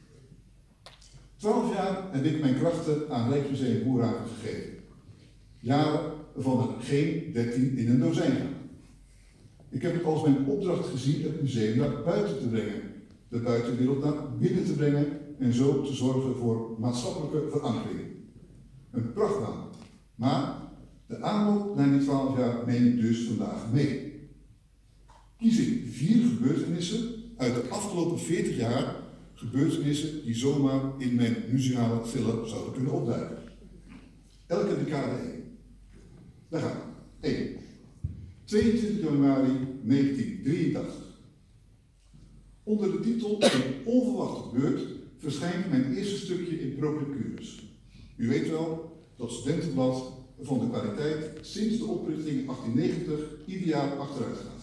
12 jaar heb ik mijn krachten aan Rijksmuseum Boerhaven gegeven. Jaren waarvan er geen 13 in een dozijn gaan. Ik heb het als mijn opdracht gezien het museum naar buiten te brengen, de buitenwereld naar binnen te brengen en zo te zorgen voor maatschappelijke verankering. Een prachtbaan. Maar de aanloop naar die 12 jaar neem ik dus vandaag mee. Kies ik 4 gebeurtenissen uit de afgelopen 40 jaar, gebeurtenissen die zomaar in mijn museale thriller zouden kunnen opduiken. Elke decade 1. Daar gaan we. 1. 22 januari 1983. Onder de titel Een onverwachte beurt verschijnt mijn eerste stukje in Procurus. U weet wel, dat studentenblad van de kwaliteit sinds de oprichting in 1890 ieder jaar achteruit gaat.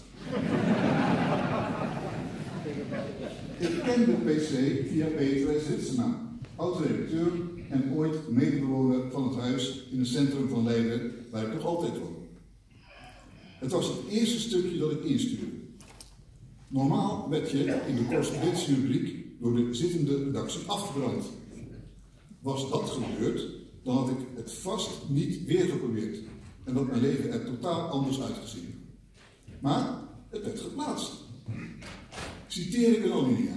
Ik ken de PC via Peter Ritsema, oud-redacteur en ooit medebewoner van het huis in het centrum van Leiden, waar ik nog altijd woon. Het was het eerste stukje dat ik instuurde. Normaal werd je in de correspondentierubriek door de zittende redactie afgebrand. Was dat gebeurd, dan had ik het vast niet weer geprobeerd en dat mijn leven er totaal anders uitgezien. Maar het werd geplaatst. Citeer ik een alinea.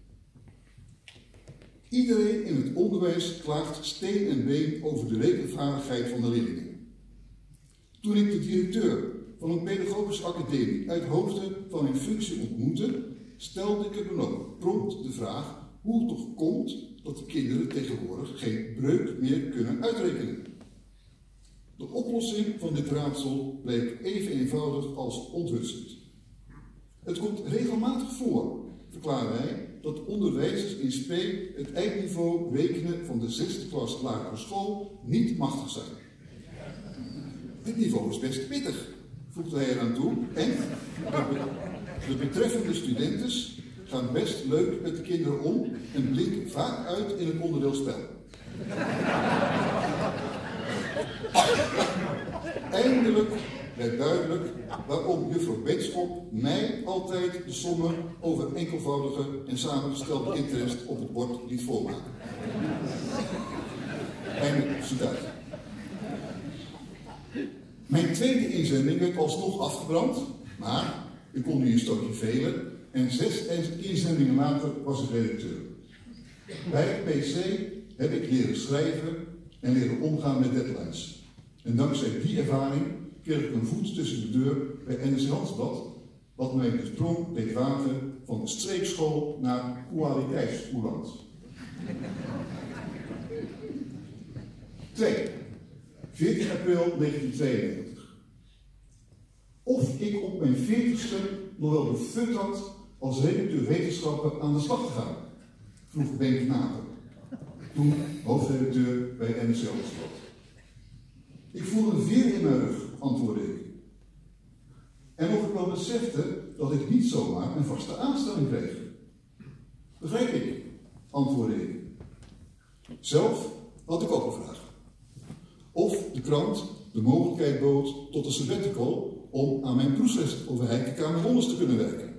Iedereen in het onderwijs klaagt steen en been over de rekenvaardigheid van de leerlingen. Toen ik de directeur van een pedagogische academie uit hoofde van mijn functie ontmoette, stelde ik hem dan ook prompt de vraag hoe het toch komt dat de kinderen tegenwoordig geen breuk meer kunnen uitrekenen. De oplossing van dit raadsel bleek even eenvoudig als onthutsend. Het komt regelmatig voor, verklaren wij, dat onderwijzers in spe het eindniveau rekenen van de 6e klas lagere school niet machtig zijn. Dit niveau is best pittig, voegde hij eraan toe, en de betreffende studentes gaan best leuk met de kinderen om en blinken vaak uit in het onderdeel spel. Eindelijk werd duidelijk waarom juffrouw Benschop mij altijd de sommen over enkelvoudige en samengestelde interest op het bord liet voormaken. Eindelijk citaat. Mijn tweede inzending werd alsnog afgebrand, maar ik kon nu een stootje velen en 6 inzendingen later was ik redacteur. Bij het PC heb ik leren schrijven en leren omgaan met deadlines. En dankzij die ervaring kreeg ik een voet tussen de deur bij NRC Handelsblad, wat mij de sprong deed wagen van de streekschool naar kwaliteitskoerant. 2. 14 april 1992. Of ik op mijn 40ste nog wel de fut had als redacteur wetenschappen aan de slag te gaan, vroeg Ben Knapen, toen hoofdredacteur bij NRC Handelsblad. Ik voelde een veer in mijn rug, antwoordde ik. En of ik wel besefte dat ik niet zomaar een vaste aanstelling kreeg. Begreep ik, antwoordde ik. Zelf had ik ook een vraag. Of de krant de mogelijkheid bood tot een sabbatical om aan mijn proefschrift over Heike-Kamer-Wonders te kunnen werken.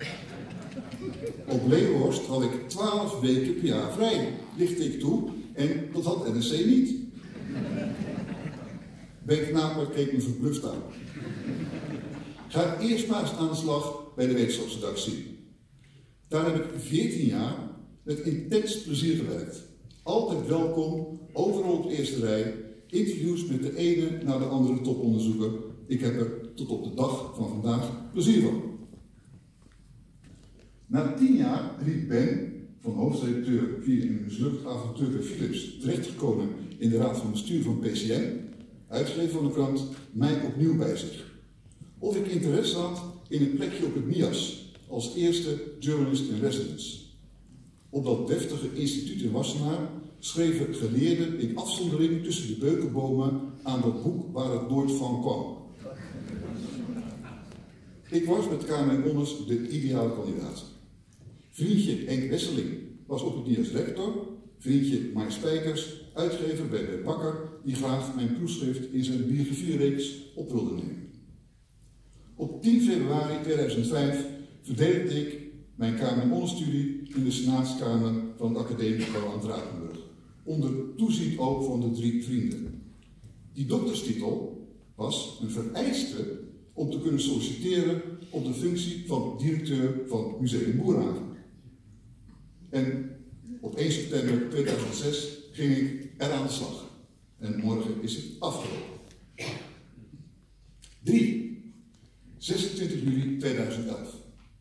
Op Leeuwenhorst had ik 12 weken per jaar vrij, lichtte ik toe, en dat had NSC niet. Benknaper keek me verbluft aan. Ga eerst maar eens aan de slag bij de wetenschapsredactie. Daar heb ik 14 jaar met intens plezier gewerkt. Altijd welkom, overal op de eerste rij, interviews met de ene na de andere toponderzoeker. Ik heb er tot op de dag van vandaag plezier van. Na 10 jaar riep Ben, van hoofdredacteur via een mislukt avontuur bij Philips, terechtgekomen in de raad van bestuur van PCN, uitgever van de krant, mij opnieuw bij zich. Of ik interesse had in een plekje op het MIAS, als eerste journalist in residence. Op dat deftige instituut in Wassenaar schreven geleerden in afzondering tussen de beukenbomen aan dat boek waar het nooit van kwam. Ik was met Kamer Wonders de ideale kandidaat. Vriendje Henk Wesseling was op het MIAS rector, vriendje Mike Spijkers, uitgever bij de Bakker, die graag mijn proefschrift in zijn biografiereeks op wilde nemen. Op 10 februari 2005 verdedigde ik mijn KMO-studie in de Senaatskamer van de Academie van Drakenburg, onder toezicht ook van de 3 vrienden. Die dokterstitel was een vereiste om te kunnen solliciteren op de functie van directeur van Museum Boerhaven. En op 1 september 2006 ging ik er aan de slag. En morgen is het afgelopen. 3. 26 juli 2011.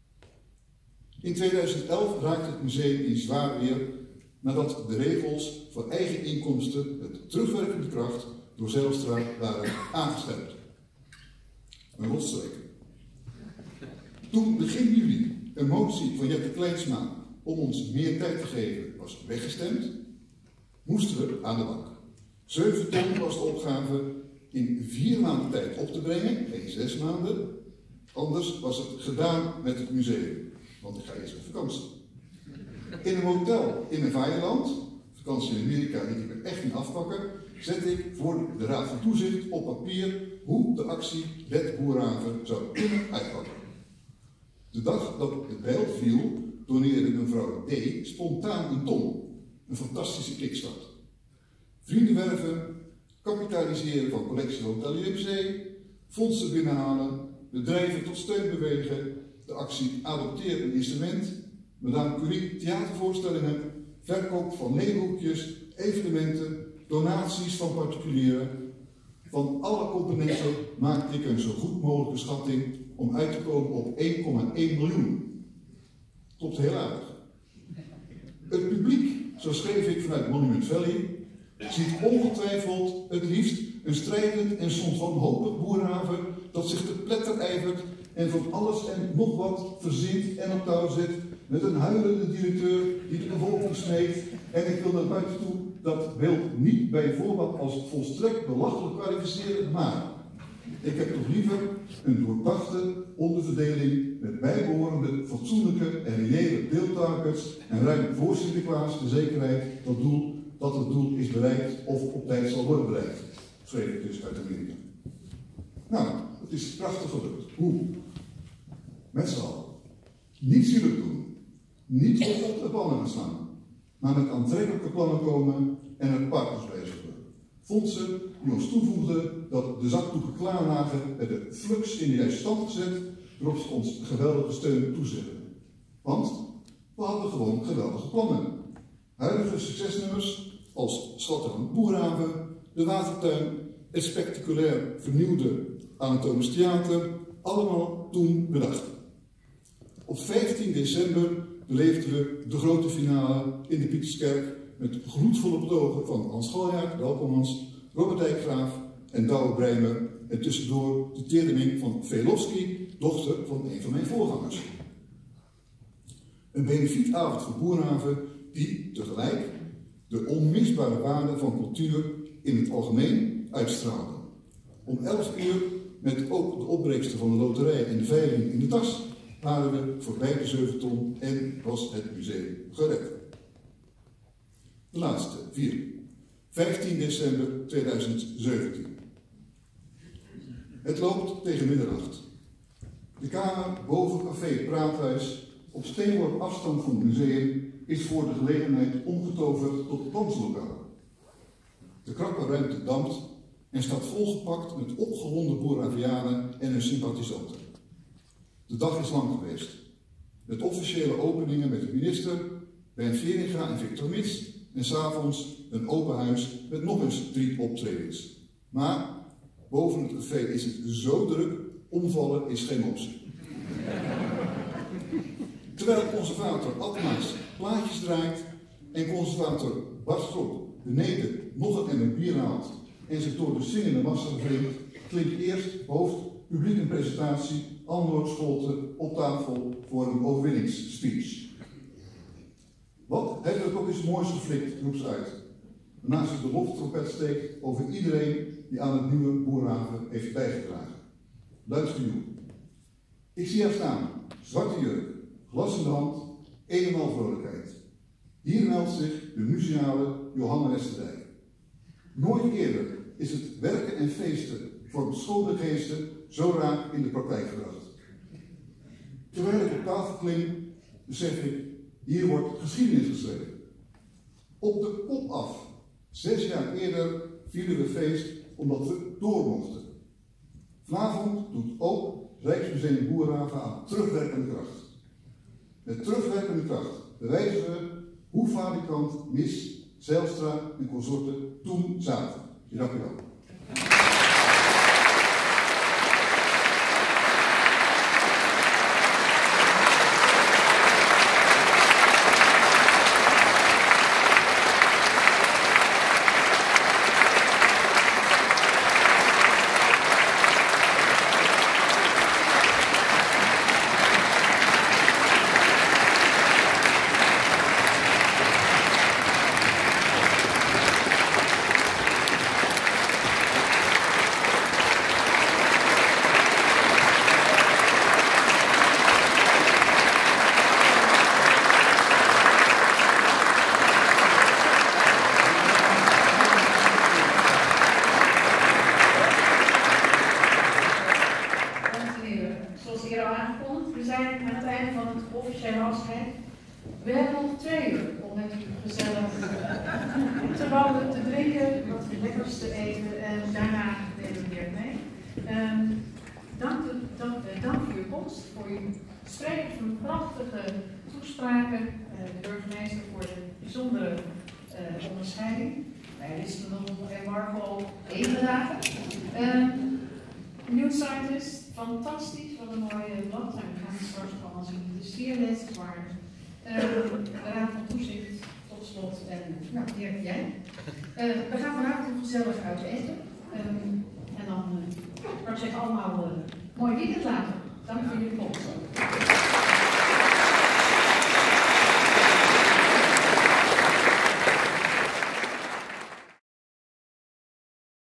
In 2011 raakte het museum in zwaar weer nadat de regels voor eigen inkomsten met terugwerkende kracht door Zijlstra waren aangescherpt. Een rotstreek. Toen begin juli een motie van Jette Kleinsma om ons meer tijd te geven was weggestemd, moesten we aan de bak. 7 ton was de opgave in 4 maanden tijd op te brengen, geen 6 maanden. Anders was het gedaan met het museum, want ik ga eerst op vakantie. In een hotel in een vaaienland, vakantie in Amerika liet ik me echt niet afpakken, zette ik voor de Raad van Toezicht op papier hoe de actie Red Boerhaven zou kunnen uitpakken. De dag dat het beeld viel, doneerde mevrouw D. spontaan een ton. Een fantastische kickstart. Vrienden werven, kapitaliseren van collectie van Hotelier Zee, fondsen binnenhalen, bedrijven tot steun bewegen, de actie Adopteer een instrument, Madame Curie theatervoorstellingen, verkoop van leeuwhoekjes, evenementen, donaties van particulieren. Van alle componenten maakte ik een zo goed mogelijke schatting om uit te komen op 1,1 miljoen. Klopt heel aardig. Het publiek, zo schreef ik vanuit Monument Valley, ziet ongetwijfeld het liefst een strijdend en soms wanhopig Boerhaven dat zich te pletter ijvert en van alles en nog wat verzint en op touw zet met een huilende directeur die de bevolking smeekt. En ik wil naar buiten toe dat beeld niet bij voorbaat als volstrekt belachelijk kwalificeren, maar ik heb toch liever een doordachte onderverdeling met bijbehorende fatsoenlijke en reële deeltargets en ruim voor Sinterklaas de zekerheid dat het doel is bereikt of op tijd zal worden bereikt. Schreef ik dus uit Amerika. Nou, het is prachtig gelukt. Hoe? Met z'n allen. Niet zielig doen. Niet op de pannen gaan staan. Maar met aantrekkelijke plannen komen en er partners bij zoeken. Fondsen die ons toevoegden dat de zakdoeken klaar lagen met de flux in de juiste stand gezet, waarop ze ons geweldige steun toezeggen. Want we hadden gewoon geweldige plannen. Huidige succesnummers als Schotterland Boerhaven, de Watertuin, het spectaculair vernieuwde Anatolisch Theater, allemaal toen bedacht. Op 15 december beleefden we de grote finale in de Pieterskerk met gloedvolle betogen van Hans Galjaard, welkom Hans, Robert Dijkgraaf en Douwe Breimer en tussendoor de tering van Velofsky, dochter van een van mijn voorgangers. Een benefietavond voor Boerhaven die tegelijk de onmisbare waarde van cultuur in het algemeen uitstraalde. Om 11 uur, met ook de opbrengsten van de loterij en de veiling in de tas, waren we voorbij de 7 ton en was het museum gered. De laatste, 4. 15 december 2017. Het loopt tegen middernacht. De kamer boven café Praathuis, op steenworp afstand van het museum, is voor de gelegenheid omgetoverd tot danslokaal. De krappe ruimte dampt en staat volgepakt met opgewonden Boeravianen en hun sympathisanten. De dag is lang geweest, met officiële openingen met de minister, Ben Veringa en Victor Mits, en 's avonds een open huis met nog eens 3 optredens. Maar boven het café is het zo druk, omvallen is geen optie. Terwijl conservator Ad Maas plaatjes draait en conservator Bart Strop beneden nog een emmer bier haalt en zich door de zingende massa wringt, klinkt eerst hoofd, publiek en presentatie, Andor Scholte op tafel voor een overwinningsspeech. Wat hebben we ook eens moois geflikt, roept ze uit. Waarna ze de loftrompet steekt over iedereen die aan het nieuwe Boerhaven heeft bijgedragen. Luid gejoel. Ik zie haar staan, zwarte jurk, glas in de hand, een en al vrolijkheid. Hier meldt zich de museale Johanna Westerdijk. Nooit eerder is het werken en feesten voor beschoolde geesten zo raak in de praktijk gebracht. Terwijl ik op tafel klim, besef ik, hier wordt geschiedenis geschreven. Op de kop af. 6 jaar eerder vielen we feest omdat we door mochten. Vanavond doet ook Rijksmuseum Boerhaven aan terugwerkende kracht. Met terugwerkende kracht bewijzen we hoe fabrikant Mis, Zijlstra en consorten toen zaten. Dank u wel. We hebben nog 2 uur om met u gezellig te wandelen, te drinken, wat lekkers te eten en daarna nemen we weer mee. Dank voor uw komst, voor uw sprekers, voor uw prachtige toespraken, de burgemeester voor de bijzondere onderscheiding. Wij wisten nog en Marco even dagen. New Scientist, fantastisch, wat een mooie blad. We gaan het straks allemaal zien. De sfeerles, waar de Raad van Toezicht tot slot. En nou, Dirk, jij. We gaan vanavond gezellig uit eten. En dan, ik zou zeggen, allemaal mooi weekend later. Dank voor jullie komst.